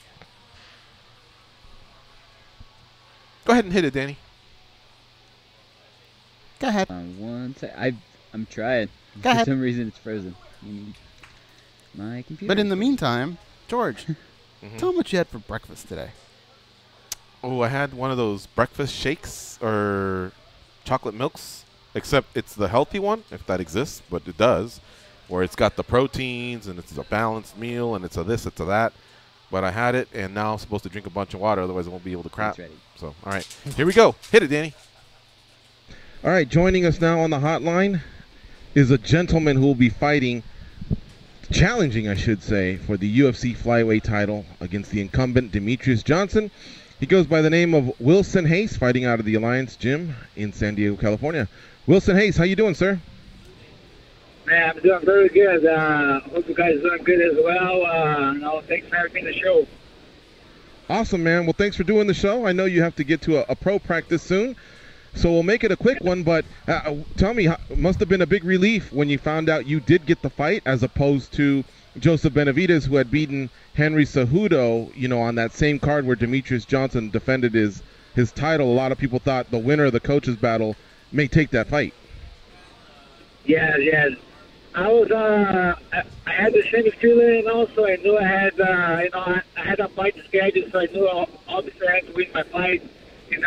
Go ahead and hit it, Danny. Go ahead. One sec. I'm trying. Go ahead. For some reason, it's frozen. My computer. But in the meantime, George, tell them what you had for breakfast today. Oh, I had one of those breakfast shakes or chocolate milks, except it's the healthy one, if that exists, but it does, where it's got the proteins and it's a balanced meal and it's a this, it's a that. But I had it, and now I'm supposed to drink a bunch of water, otherwise I won't be able to crap. It's ready. So, all right, here we go. Hit it, Danny. All right, joining us now on the hotline is a gentleman who will be challenging, I should say, for the UFC flyweight title against the incumbent Demetrius Johnson. He goes by the name of Wilson Hayes, fighting out of the Alliance Gym in San Diego, California. Wilson Hayes, how you doing, sir? Man, I'm doing very good. Hope you guys are doing good as well. Thanks for having me on the show. Awesome, man. Well, thanks for doing the show. I know you have to get to a pro practice soon, so we'll make it a quick one. But tell me, it must have been a big relief when you found out you did get the fight, as opposed to Joseph Benavidez, who had beaten Henry Cejudo, on that same card where Demetrius Johnson defended his title. A lot of people thought the winner of the coaches battle may take that fight. Yeah. I was, I had the same feeling, and also I knew I had, I had a fight scheduled, so I knew obviously I had to win my fight, in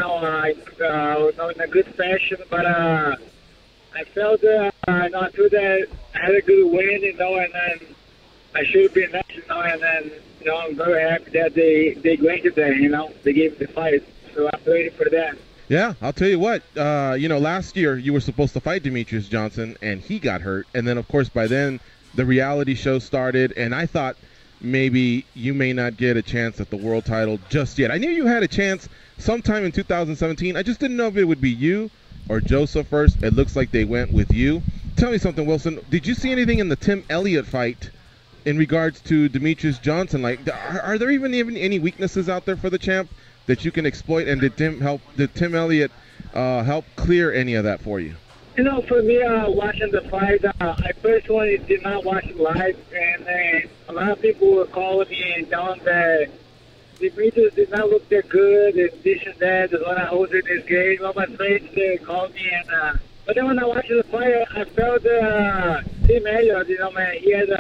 a good fashion. But I felt, I feel that I had a good win, and then I should have been next, and then, I'm very happy that they granted that, they gave me the fight, so I'm ready for that. Yeah, I'll tell you what, last year you were supposed to fight Demetrius Johnson, and he got hurt. And then, of course, by then, the reality show started, and I thought maybe you may not get a chance at the world title just yet. I knew you had a chance sometime in 2017. I just didn't know if it would be you or Joseph first. It looks like they went with you. Tell me something, Wilson. Did you see anything in the Tim Elliott fight in regards to Demetrius Johnson? Like, are there even any weaknesses out there for the champ that you can exploit, and did Tim Elliott help clear any of that for you? You know, for me, watching the fight, I personally did not watch it live, and a lot of people were calling me and telling that the Demetrius did not look that good, and this and that. There's a lot of holes in this game. All my friends called me, and but then when I watched the fight, I felt Tim Elliott, you know, man, he had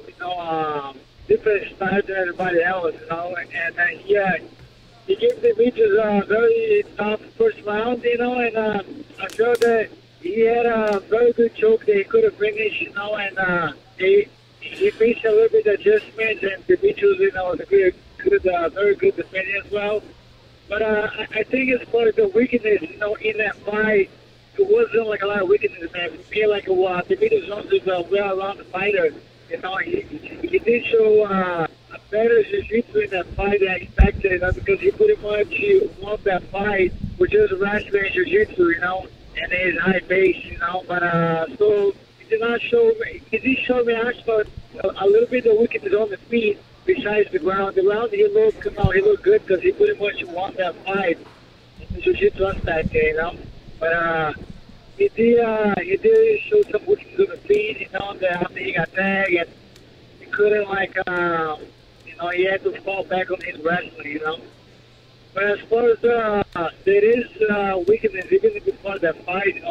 different style than everybody else, you know, and he gave Demetrius a very tough first round, you know, and I felt that he had a very good choke that he could have finished, you know, and he made a little bit of adjustments, and Demetrius, you know, was a very good defender as well. But I think as far as the weakness, you know, in that fight, it wasn't like a lot of weaknesses, man. I feel like Demetrius Jones is a well-rounded fighter. You know, he did show a better jiu-jitsu in that fight than I expected, you know, because he pretty much won that fight with just wrestling jiu-jitsu, you know, and his high base, you know. But so he did not show me. He did show me actually a little bit of weakness on the feet besides the ground. The ground he looked good because he pretty much won that fight in the jiu-jitsu aspect, you know. But he did show some weakness on the feet, you know, after he got tagged, and he couldn't, like, you know, he had to fall back on his wrestling, you know. But as far as there is weakness, even before that fight, you know,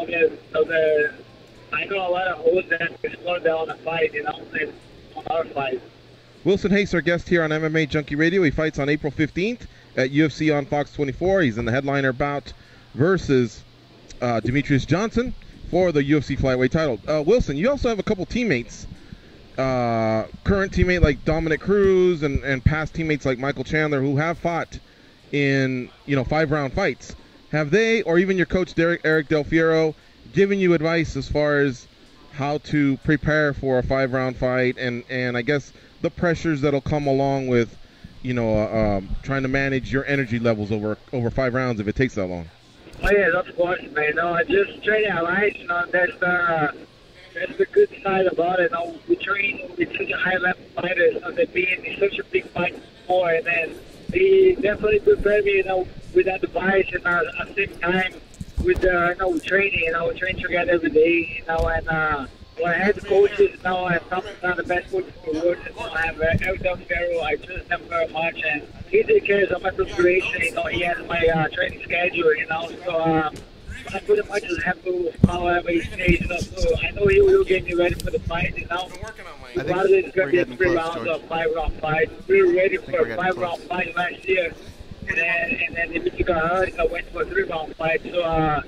I know a lot of holes that explored that on the fight, you know, and on our fight. Wilson Hayes, our guest here on MMAjunkie Radio. He fights on April 15th at UFC on Fox 24. He's in the headliner bout versus Demetrius Johnson for the UFC flyweight title. Wilson, you also have a couple teammates, current teammate like Dominic Cruz and past teammates like Michael Chandler who have fought in, you know, 5-round fights. Have they, or even your coach Eric Del Fiero, given you advice as far as how to prepare for a 5-round fight and I guess the pressures that'll come along with, you know, trying to manage your energy levels over 5 rounds if it takes that long? Oh yeah, of course, man. No, just training our lives, you know, that's the good side about it. You know, we train with such a high-level fighters, you know, they're being in such a big fight before, and then they definitely prepare me, you know, with that device, and at the same time with, you know, with training, you know, we train together every day, you know, and when I had the coaches, you know, and some of the best coaches in the world, you know, I have Eric Del Fiero, I trust him very much, and he takes care of my preparation, you know, he has my training schedule, you know, so I pretty much just have to follow whatever he says, you know, so I know he will get me ready for the fight, you know. A lot of it's going to be 3 rounds of 5-round fight. We were ready for a 5-round fight last year, and then if you got hurt, I went for a 3-round fight, so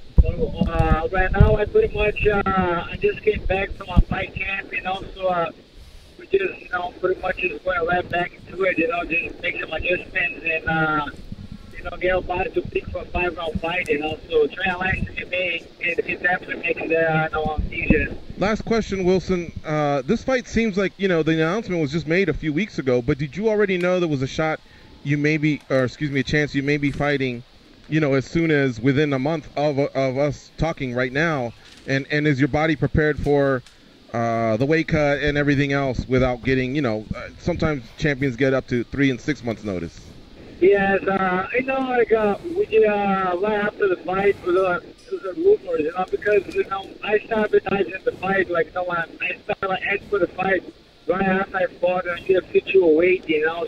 right now I pretty much, I just came back from my fight camp, you know, so we just, you know, pretty much just going right back into it, you know, just make some adjustments and, you know, get our body to peak for a 5-round fight, you know, so training lines to me, it definitely makes it, you know, easier. Last question, Wilson. This fight seems like, you know, the announcement was just made a few weeks ago, but did you already know there was a shot you may be, or excuse me, a chance you may be fighting, you know, as soon as within a month of us talking right now, and is your body prepared for the weight cut and everything else without getting, you know, sometimes champions get up to 3 and 6 months notice? Yes, you know, like we did right after the fight, it was a rumor, you know, because, you know, I started advertising the fight, like, you know, I started like, asking for the fight right after I fought on UFC 208, you know,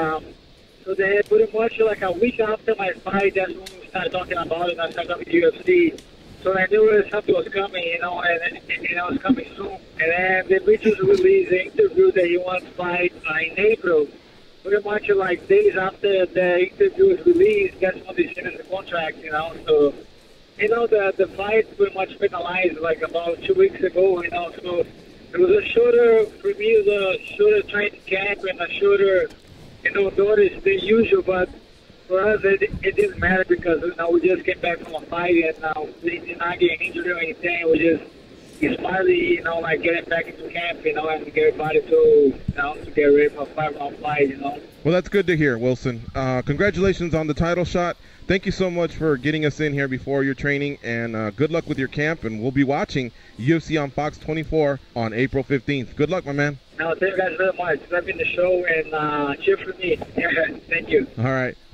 so then pretty much like a week after my fight, that's when we started talking about it, and I started talking to UFC. So I knew something was coming, you know, and you know, it was coming soon. And then the Demetrius released the interview that he wants to fight in April. Pretty much like days after the interview was released, that's when they sent us the contract, you know. So, you know, the fight pretty much finalized like about 2 weeks ago, you know. So it was a shorter, for me, it was a shorter training camp and a shorter, you know, notice than usual, but for us, it didn't matter because, you know, we just came back from a fight and we did not get injured or anything. We just finally, you know, like getting back into camp, you know, and to get everybody to, you know, to get ready for a 5-round fight, you know. Well, that's good to hear, Wilson. Congratulations on the title shot. Thank you so much for getting us in here before your training, and good luck with your camp, and we'll be watching UFC on Fox 24 on April 15th. Good luck, my man. No, thank you guys very much. Let me in the show and cheer for me. Thank you. All right.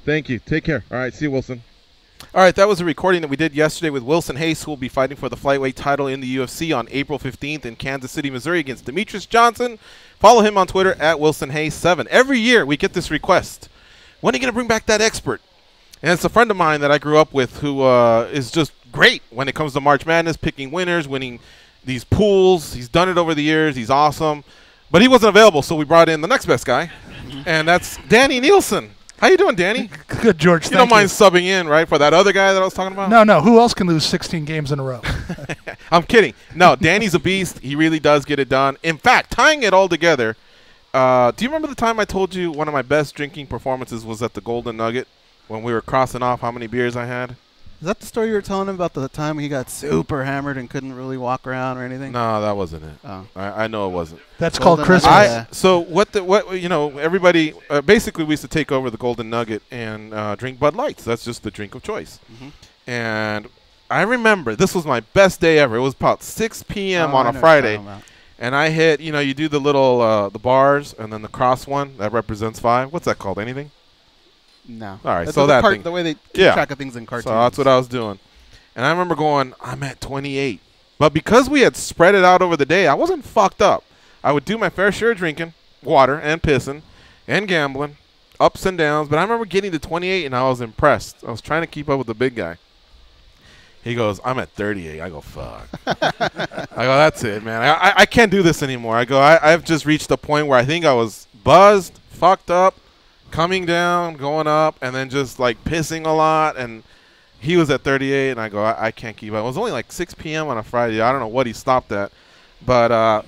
Thank you. Take care. All right. See you, Wilson. All right, that was a recording that we did yesterday with Wilson Hayes, who will be fighting for the flyweight title in the UFC on April 15th in Kansas City, Missouri against Demetrius Johnson. Follow him on Twitter at WilsonHayes7. Every year we get this request. When are you going to bring back that expert? And it's a friend of mine that I grew up with who is just great when it comes to March Madness, picking winners, winning these pools. He's done it over the years. He's awesome. But he wasn't available, so we brought in the next best guy, and that's Danny Nielsen. How you doing, Danny? Good, George. You don't mind subbing in, right, for that other guy that I was talking about? No. Who else can lose 16 games in a row? I'm kidding. No, Danny's a beast. He really does get it done. In fact, tying it all together, do you remember the time I told you one of my best drinking performances was at the Golden Nugget when we were crossing off how many beers I had? Is that the story you were telling him about the time he got super hammered and couldn't really walk around or anything? No, that wasn't it. Oh. I know it wasn't. That's called Christmas. So everybody, basically we used to take over the Golden Nugget and drink Bud Lights. That's just the drink of choice. Mm-hmm. And I remember this was my best day ever. It was about 6 p.m. on a Friday. And I hit, you do the little, the bars and then the cross one. That represents 5. What's that called? Anything? No. All right, that's so that thing. The way they keep track of things in cartoons. So that's what I was doing. And I remember going, I'm at 28. But because we had spread it out over the day, I wasn't fucked up. I would do my fair share of drinking, water, and pissing, and gambling, ups and downs. But I remember getting to 28, and I was impressed. I was trying to keep up with the big guy. He goes, I'm at 38. I go, fuck. I go, that's it, man. I can't do this anymore. I go, I've just reached the point where I think I was buzzed, fucked up, coming down, going up, and then just like pissing a lot. And he was at 38, and I go, I can't keep up. It was only like 6 p.m. on a Friday. I don't know what he stopped at, but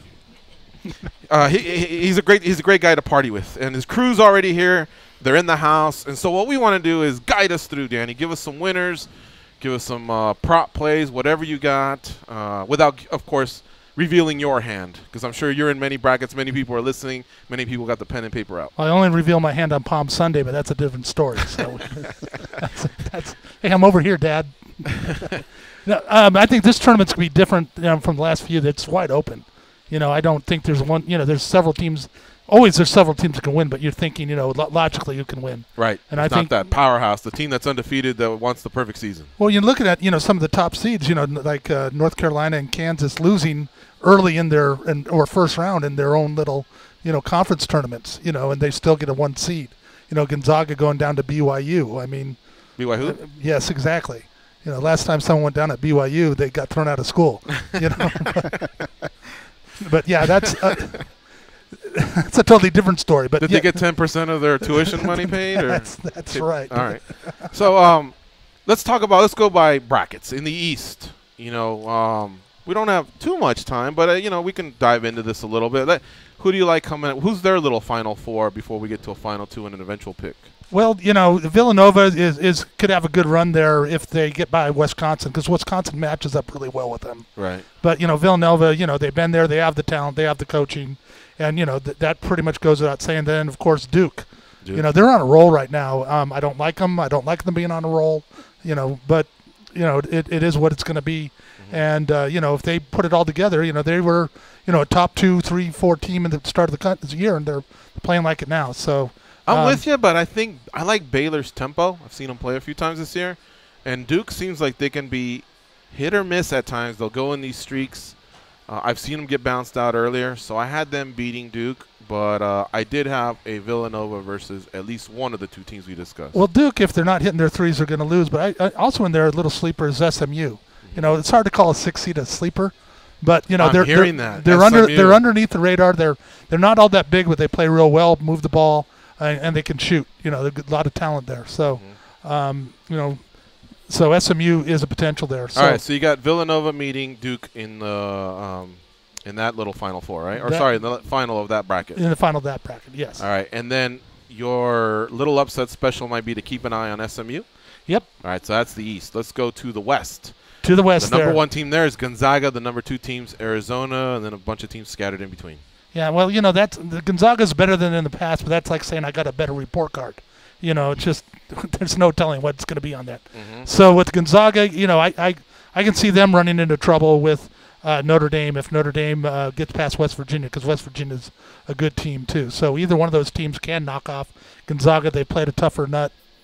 he's a great guy to party with, and his crew's already here. They're in the house, and so what we want to do is guide us through, Danny. Give us some winners, give us some prop plays, whatever you got, without, of course, revealing your hand, because I'm sure you're in many brackets. Many people are listening. Many people got the pen and paper out. I only reveal my hand on Palm Sunday, but that's a different story. So hey, I'm over here, Dad. No, I think this tournament's going to be different from the last few. That's wide open. I don't think there's one. There's several teams. Always there's several teams that can win, but you're thinking, logically you can win. Right. And it's not that powerhouse, the team that's undefeated that wants the perfect season. Well, you're looking at, some of the top seeds, like North Carolina and Kansas losing early in their or first round in their own little, conference tournaments, and they still get a 1 seed. Gonzaga going down to BYU. I mean, BYU? Yes, exactly. Last time someone went down at BYU, they got thrown out of school. But yeah, that's it's a totally different story. But did they get 10% of their tuition money paid? Or that's right. All right. So let's go by brackets in the East. We don't have too much time, but we can dive into this a little bit. Who do you like coming up? Who's their little Final Four before we get to a Final Two and an eventual pick? Well, Villanova could have a good run there if they get by Wisconsin, because Wisconsin matches up really well with them. Right. But Villanova, they've been there, they have the talent, they have the coaching, and that pretty much goes without saying. Then of course Duke. They're on a roll right now. I don't like them. I don't like them being on a roll. But it is what it's going to be. Mm-hmm. And if they put it all together, they were a top 2, 3, 4 team in the start of the year, and they're playing like it now. So. I'm with you, but I think I like Baylor's tempo. I've seen them play a few times this year. And Duke seems like they can be hit or miss at times. They'll go in these streaks. I've seen them get bounced out earlier, so I had them beating Duke. But I did have a Villanova versus at least one of the two teams we discussed. Well, Duke, if they're not hitting their threes, are going to lose. But I also in their little sleeper is SMU. It's hard to call a 6 seed a sleeper. But they're underneath the radar. They're not all that big, but they play real well, move the ball. And they can shoot. There's a lot of talent there. So, so SMU is a potential there. So all right. So you got Villanova meeting Duke in the in that little Final Four, right? Or sorry, the final of that bracket. In the final of that bracket, yes. All right, and then your little upset special might be to keep an eye on SMU. Yep. All right. So that's the East. Let's go to the West. To the West. The number 1 team there is Gonzaga. The number 2 team's Arizona, and then a bunch of teams scattered in between. Yeah, well, that's the Gonzaga's better than in the past, but that's like saying I got a better report card. It's just there's no telling what's going to be on that. Mm-hmm. So with Gonzaga, I can see them running into trouble with Notre Dame if Notre Dame gets past West Virginia, because West Virginia's a good team too. So either one of those teams can knock off Gonzaga. They played a tougher nut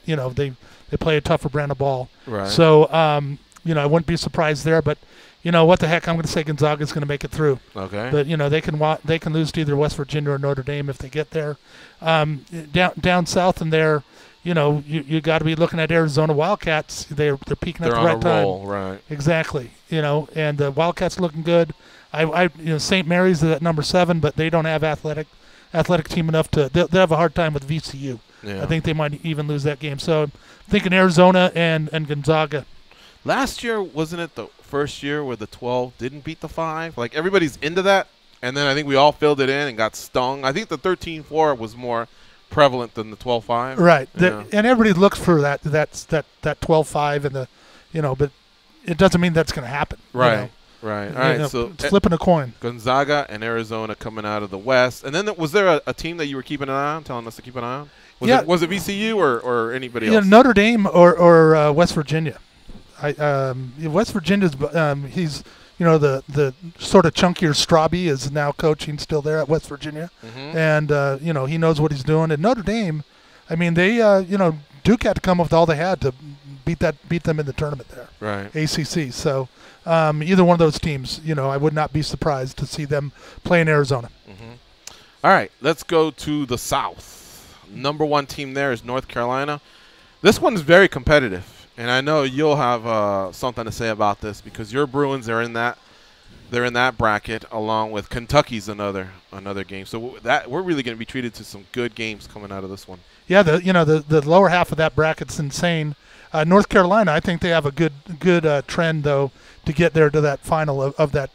they play a tougher brand of ball. Right. So I wouldn't be surprised there, but what the heck, I'm going to say Gonzaga's going to make it through. Okay. But they can lose to either West Virginia or Notre Dame if they get there. Down south in there, you got to be looking at Arizona Wildcats. They're peaking at the right time. They're on a roll, right? Exactly. And the Wildcats looking good. St. Mary's is at number 7, but they don't have athletic team enough to. They'll have a hard time with VCU. Yeah. I think they might even lose that game. So I'm thinking Arizona and Gonzaga. Last year, wasn't it the first year where the 12 didn't beat the 5? Like, everybody's into that, and then I think we all filled it in and got stung. I think the 13-4 was more prevalent than the 12-5. Right. Yeah. And everybody looks for that 12-5 and but it doesn't mean that's going to happen. Right. Right. All right. So it's flipping a coin. Gonzaga and Arizona coming out of the West. And then was there a team that you were keeping an eye on, telling us to keep an eye on? Was it VCU or anybody else? Notre Dame or West Virginia. West Virginia's he's the sort of chunkier Straube is now coaching still there at West Virginia, and he knows what he's doing. And Notre Dame, I mean they Duke had to come up with all they had to beat them in the tournament there. Right. ACC. So either one of those teams, I would not be surprised to see them play in Arizona. All right, let's go to the South. Number 1 team there is North Carolina. This one's very competitive. And I know you'll have something to say about this because your Bruins are in that bracket along with Kentucky's another game. So that we're really going to be treated to some good games coming out of this one. Yeah, the lower half of that bracket's insane. North Carolina, I think they have a good trend though to get there to that final of that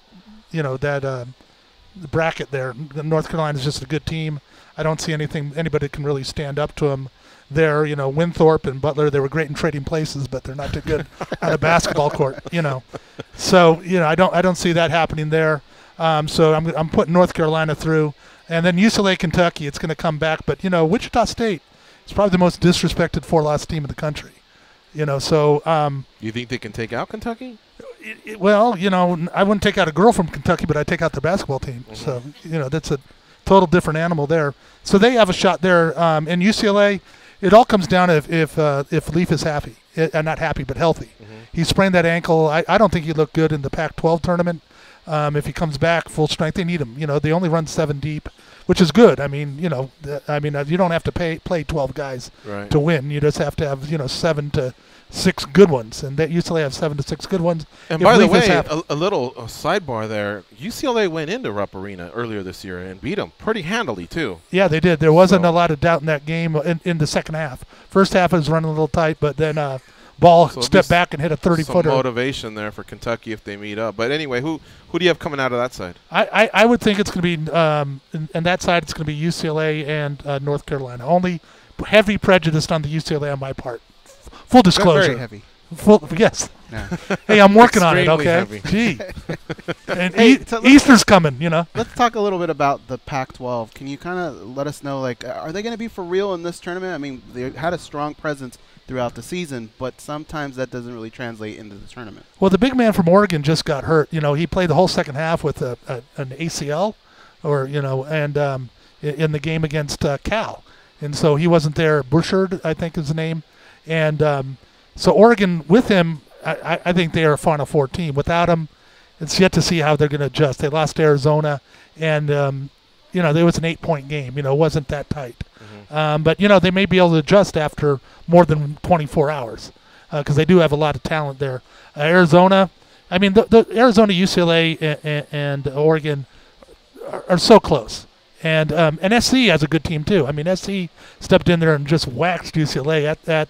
bracket there. North Carolina is just a good team. I don't see anybody can really stand up to them. There, Winthrop and Butler, they were great in trading places, but they're not too good on a basketball court, So, I don't see that happening there. So I'm putting North Carolina through. And then UCLA, Kentucky, it's going to come back. But, Wichita State is probably the most disrespected 4-loss team in the country. So. You think they can take out Kentucky? Well, I wouldn't take out a girl from Kentucky, but I'd take out their basketball team. So, that's a total different animal there. So they have a shot there. And UCLA, it all comes down to if Leaf is happy, not happy, but healthy. He sprained that ankle. I don't think he looked good in the Pac-12 tournament. If he comes back full strength, they need him. They only run 7 deep, which is good. I mean, you don't have to play 12 guys to win. You just have to have 7 to 6 good ones, and that UCLA have 7 to 6 good ones. And by the way, a little sidebar there. UCLA went into Rupp Arena earlier this year and beat them pretty handily too. Yeah, they did. There wasn't a lot of doubt in that game in the second half. First half it was running a little tight, but then Ball stepped back and hit a 30-footer. Some motivation there for Kentucky if they meet up. But anyway, who do you have coming out of that side? I would think it's going to be on that side. It's going to be UCLA and North Carolina. Only heavy prejudice on the UCLA on my part. Full disclosure. Very heavy. Yes. Yeah. Hey, I'm working on it. Okay. Heavy. Gee. And Easter's coming. Let's talk a little bit about the Pac-12. Can you kind of let us know, are they going to be for real in this tournament? I mean, they had a strong presence throughout the season, but sometimes that doesn't really translate into the tournament. Well, the big man from Oregon just got hurt. He played the whole second half with an ACL, and in the game against Cal, and so he wasn't there. Bouchard, I think, is the name, and so Oregon with him, I think they are a Final Four team. Without him, it's yet to see how they're going to adjust. They lost to Arizona, and there was an 8-point game. It wasn't that tight. But, they may be able to adjust after more than 24 hours because they do have a lot of talent there. Arizona, I mean, the Arizona, UCLA, and Oregon are so close. And SC has a good team, too. I mean, SC stepped in there and just waxed UCLA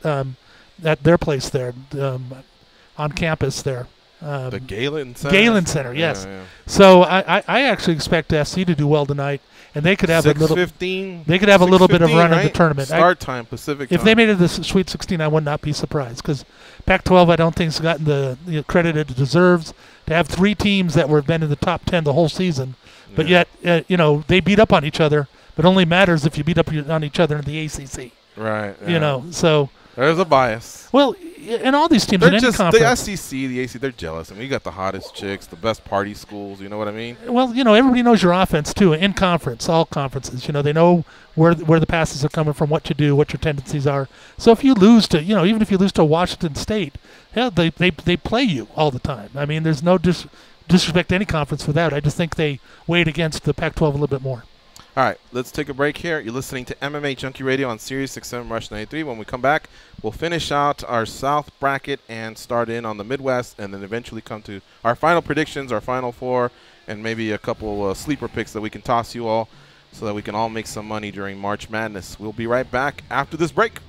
at their place there on campus there. The Galen Center? Galen Center, yes. Yeah. So I actually expect SC to do well tonight, and they could have a little. They could have a little bit of run in the tournament. Start time, Pacific time. If they made it to the Sweet 16, I would not be surprised because Pac-12 I don't think has gotten the credit it deserves to have 3 teams that were been in the top 10 the whole season, but yet they beat up on each other. But only matters if you beat up on each other in the ACC. Right. Yeah. So. There's a bias. Well, and all these teams They're in any just conference. the SEC, the AC. They're jealous. I mean, you got the hottest chicks, the best party schools. You know what I mean? Well, everybody knows your offense too. In conference, all conferences, they know where the passes are coming from, what you do, what your tendencies are. So if you lose to, even if you lose to Washington State, hell, they play you all the time. I mean, there's no disrespect to any conference for that. I just think they weighed against the Pac-12 a little bit more. All right, let's take a break here. You're listening to MMA Junkie Radio on Sirius XM Rush 93. When we come back, we'll finish out our South bracket and start in on the Midwest, and then eventually come to our final predictions, our Final Four, and maybe a couple sleeper picks that we can toss you all so that we can all make some money during March Madness. We'll be right back after this break.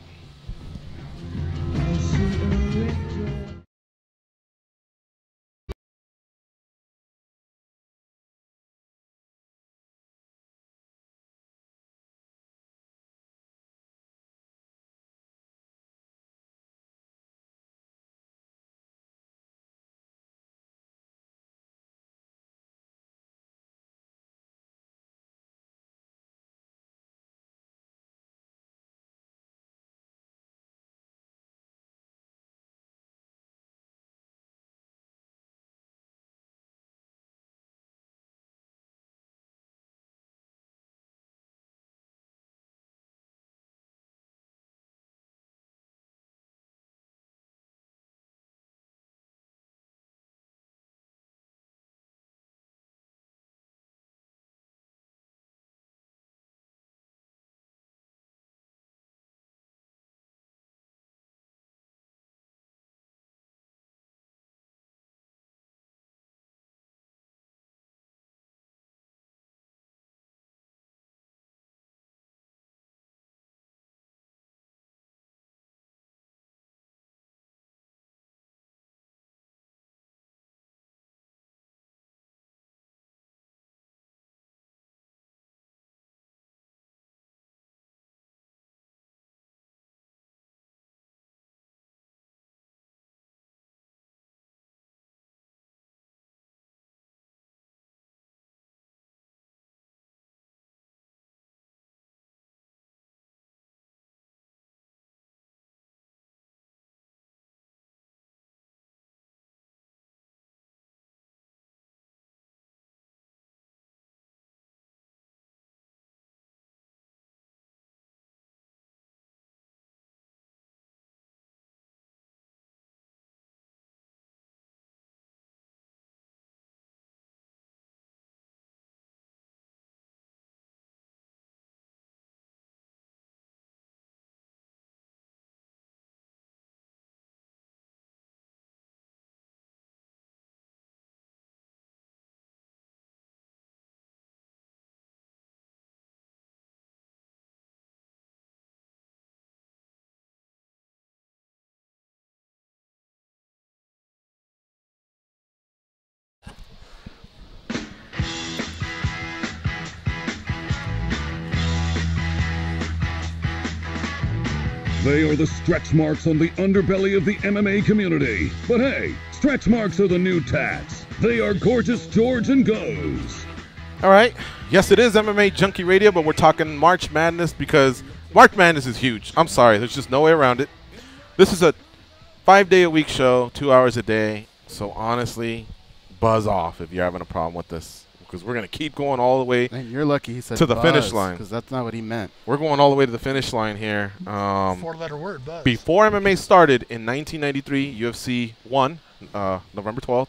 They are the stretch marks on the underbelly of the MMA community. But hey, stretch marks are the new tats. They are Gorgeous George and Goes. All right. Yes, it is MMA Junkie Radio, but we're talking March Madness because March Madness is huge. I'm sorry. There's just no way around it. This is a 5-day-a-week show, 2 hours a day. So honestly, buzz off if you're having a problem with this, because we're going to keep going all the way and you're lucky he said to the finish line. Because that's not what he meant. We're going all the way to the finish line here. 4-letter word, buzz. Before MMA started in 1993, UFC 1, November 12th,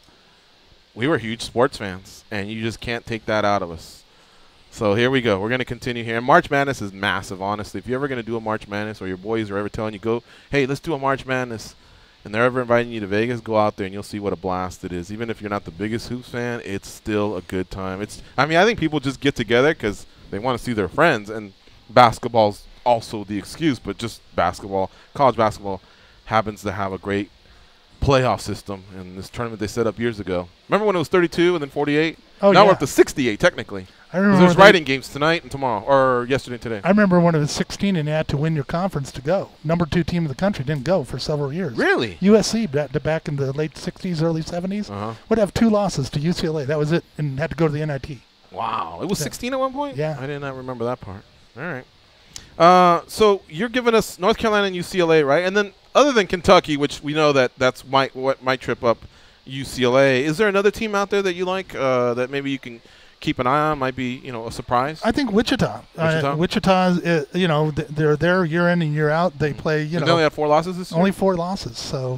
we were huge sports fans, and you just can't take that out of us. So here we go. We're going to continue here. And March Madness is massive, honestly. If you're ever going to do a March Madness, or your boys are ever telling you, go, hey, let's do a March Madness, and they're ever inviting you to Vegas, go out there and you'll see what a blast it is. Even if you're not the biggest hoops fan, it's still a good time. I think people just get together because they want to see their friends, and basketball's also the excuse, but just basketball, college basketball happens to have a great playoff system in this tournament they set up years ago. Remember when it was 32 and then 48? Oh, now yeah. we're up to 68 technically. I remember There's writing games tonight and tomorrow, or yesterday and today. I remember when it was 16 and you had to win your conference to go. Number 2 team in the country didn't go for several years. Really? USC, back in the late 60s, early 70s, would have 2 losses to UCLA. That was it, and had to go to the NIT. Wow. It was 16 at one point? Yeah. I did not remember that part. All right. So you're giving us North Carolina and UCLA, right? And then other than Kentucky, which we know that's what might trip up UCLA, is there another team out there that you like that maybe you can keep an eye on? Might be a surprise. I think Wichita. Wichita, they're there year in and year out. They play. They only have 4 losses this year. Only 4 losses. So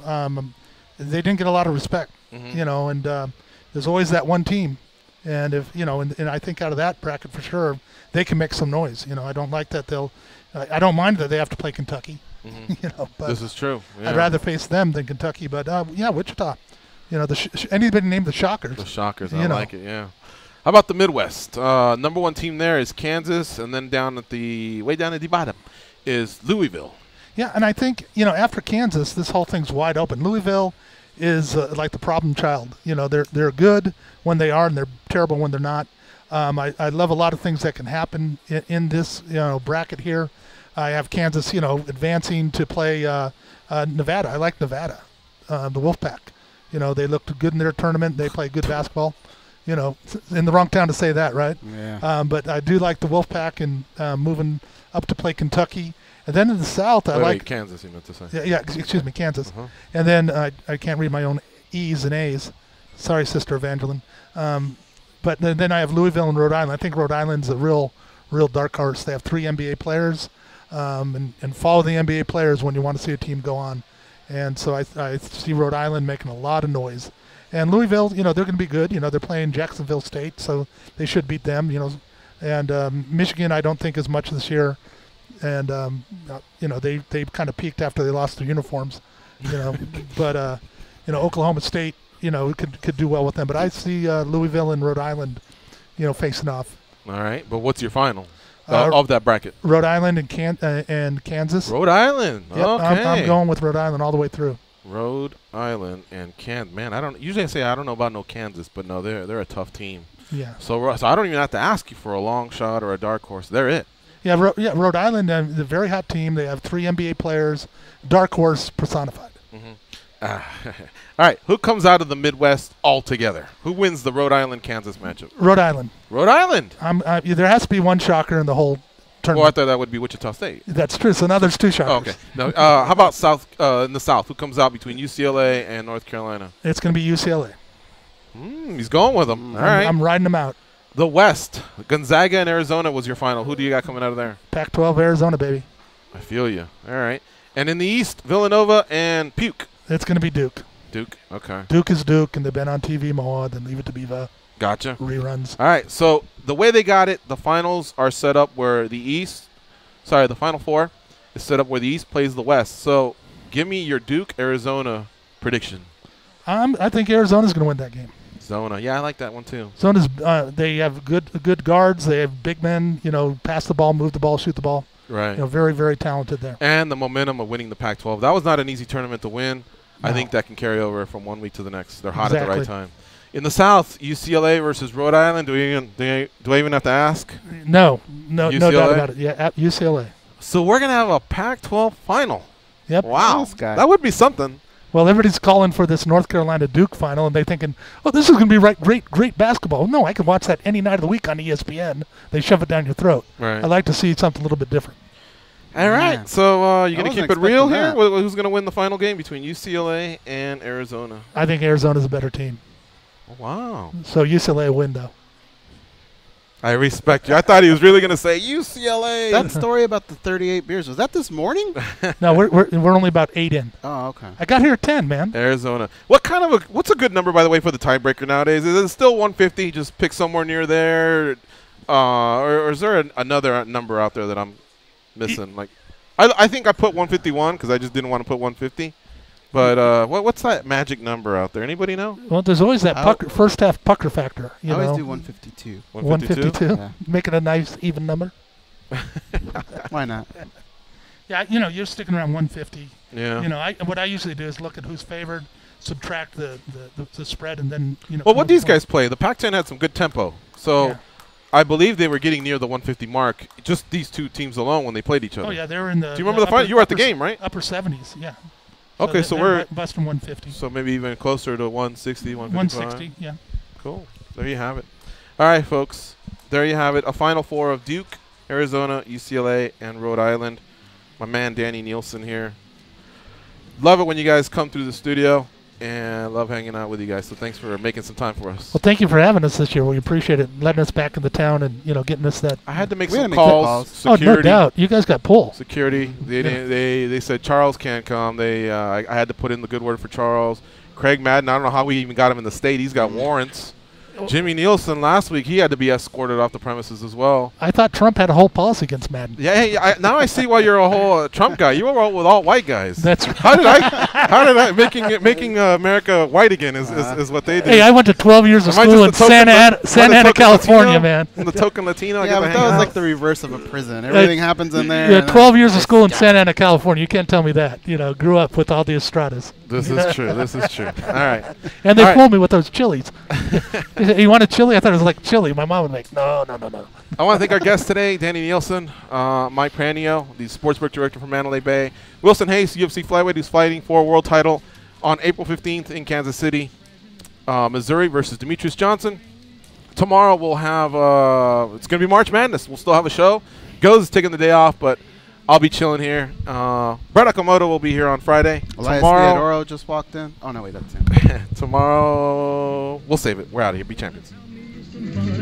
they didn't get a lot of respect. And there's always that one team, and if and I think out of that bracket for sure they can make some noise. I don't like that I don't mind that they have to play Kentucky. But this is true. Yeah. I'd rather face them than Kentucky. But Wichita. Anybody named the Shockers. The Shockers. I like it. Yeah. How about the Midwest? Number 1 team there is Kansas, and then way down at the bottom is Louisville. Yeah, and I think after Kansas, this whole thing's wide open. Louisville is like the problem child. They're good when they are, and they're terrible when they're not. I love a lot of things that can happen in this bracket here. I have Kansas, advancing to play Nevada. I like Nevada, the Wolfpack. They looked good in their tournament. They play good basketball. In the wrong town to say that, right? Yeah. But I do like the Wolfpack and moving up to play Kentucky. And then in the South, I like Kansas. You meant to say? Yeah. Excuse me, Kansas. And then I can't read my own E's and A's. Sorry, Sister Evangeline. But then I have Louisville and Rhode Island. I think Rhode Island's a real dark horse. They have 3 NBA players, and follow the NBA players when you want to see a team go on. And so I see Rhode Island making a lot of noise. And Louisville, they're going to be good. They're playing Jacksonville State, so they should beat them. And Michigan, I don't think as much this year. And they kind of peaked after they lost their uniforms. But Oklahoma State, could do well with them. But I see Louisville and Rhode Island, facing off. All right, but what's your final of that bracket? Rhode Island and Kansas. Rhode Island. Yep, okay. I'm going with Rhode Island all the way through. Rhode Island and Kansas. Man, I don't know about no Kansas, but no, they're a tough team. Yeah. So I don't even have to ask you for a long shot or a dark horse. They're it. Yeah, Rhode Island, a very hot team. They have 3 NBA players, dark horse personified. All right, who comes out of the Midwest altogether? Who wins the Rhode Island-Kansas matchup? Rhode Island. Rhode Island. There has to be one shocker in the whole tournament. Well, I thought that would be Wichita State. That's true. So now there's 2 shockers. Oh, okay. No, how about in the South? Who comes out between UCLA and North Carolina? It's going to be UCLA. He's going with them. All right. I'm riding them out. The West, Gonzaga and Arizona was your final. Who do you got coming out of there? Pac-12 Arizona, baby. I feel you. All right. And in the East, Villanova and Puke. It's going to be Duke. Duke, okay. Duke is Duke, and they've been on TV more than Leave It to Beaver. Gotcha. Reruns. All right, so the way they got it, the finals are set up where the Final Four is set up where the East plays the West. So give me your Duke-Arizona prediction. I think Arizona's going to win that game. Zona. Yeah, I like that one too. Zona's they have good guards. They have big men, pass the ball, move the ball, shoot the ball. Right. Very, very talented there. And the momentum of winning the Pac-12. That was not an easy tournament to win. No. I think that can carry over from one week to the next. They're hot at the right time. In the South, UCLA versus Rhode Island. Do I even have to ask? No doubt about it. Yeah, at UCLA. So we're going to have a Pac-12 final. Yep. Wow. That would be something. Well, everybody's calling for this North Carolina Duke final, and they're thinking, oh, this is going to be great basketball. No, I can watch that any night of the week on ESPN. They shove it down your throat. Right. I like to see something a little bit different. All right. So you're going to keep it real here? Who's going to win the final game between UCLA and Arizona? I think Arizona's a better team. Oh, wow. So UCLA will win, though. I respect you. I thought he was really going to say UCLA. That story about the 38 beers, was that this morning? No, we're only about 8 in. Oh, okay. I got here at 10, man. Arizona. What's a good number, by the way, for the tiebreaker nowadays? Is it still 150? Just pick somewhere near there, or is there another number out there that I'm missing? I think I put 151 because I just didn't want to put 150. But what's that magic number out there? Anybody know? Well, there's always that first half pucker factor. I always do 152. 152? Yeah. Make it a nice even number. Why not? Yeah, you're sticking around 150. Yeah. What I usually do is look at who's favored, subtract the spread, and then Well, what these guys play? The Pac-10 had some good tempo, so. Yeah. I believe they were getting near the 150 mark, just these two teams alone when they played each other. Oh, yeah, they were in the... Do you remember the final? You were at the game, right? Upper 70s, yeah. Okay, so we're... busting 150. So maybe even closer to 160, 155. 160, yeah. Cool. There you have it. All right, folks. There you have it. A Final Four of Duke Arizona, UCLA, and Rhode Island. My man Danny Nielsen here. Love it when you guys come through the studio, and love hanging out with you guys. So thanks for making some time for us. Well, thank you for having us this year. We appreciate it, letting us back in the town, and getting us that. I had to make some calls. Security. Oh, no doubt. You guys got pull. Security. They said Charles can't come. I had to put in the good word for Charles. Craig Madden, I don't know how we even got him in the state. He's got warrants. Jimmy Nielsen last week, he had to be escorted off the premises as well. I thought Trump had a whole policy against Madden. Yeah, now I see why you're a whole Trump guy. You were all with all white guys. That's right. How did I making America white again is what they did. Hey, I went to 12 years of school in Santa Ana, California, Latino? man. I'm the token Latino. Yeah, but that was like the reverse of a prison. Everything happens in there. Yeah, 12 years of school in Santa Ana, California. You can't tell me that. Grew up with all the Estradas. This is true. This is true. All right. And they fooled me with those chilies. You want a chili? I thought it was like chili. My mom was like, no. I want to thank our guests today, Danny Nielsen, Mike Piranio, the sportsbook director from Mandalay Bay, Wilson Hayes, UFC flyweight, who's fighting for a world title on April 15th in Kansas City, Missouri versus Demetrius Johnson. Tomorrow we'll have it's going to be March Madness. We'll still have a show. Goes is taking the day off, but I'll be chilling here. Brett Okamoto will be here on Friday. Elias Tomorrow, Theodoro just walked in. Oh, no, wait, that's him. Tomorrow, we'll save it. We're out of here. Be champions.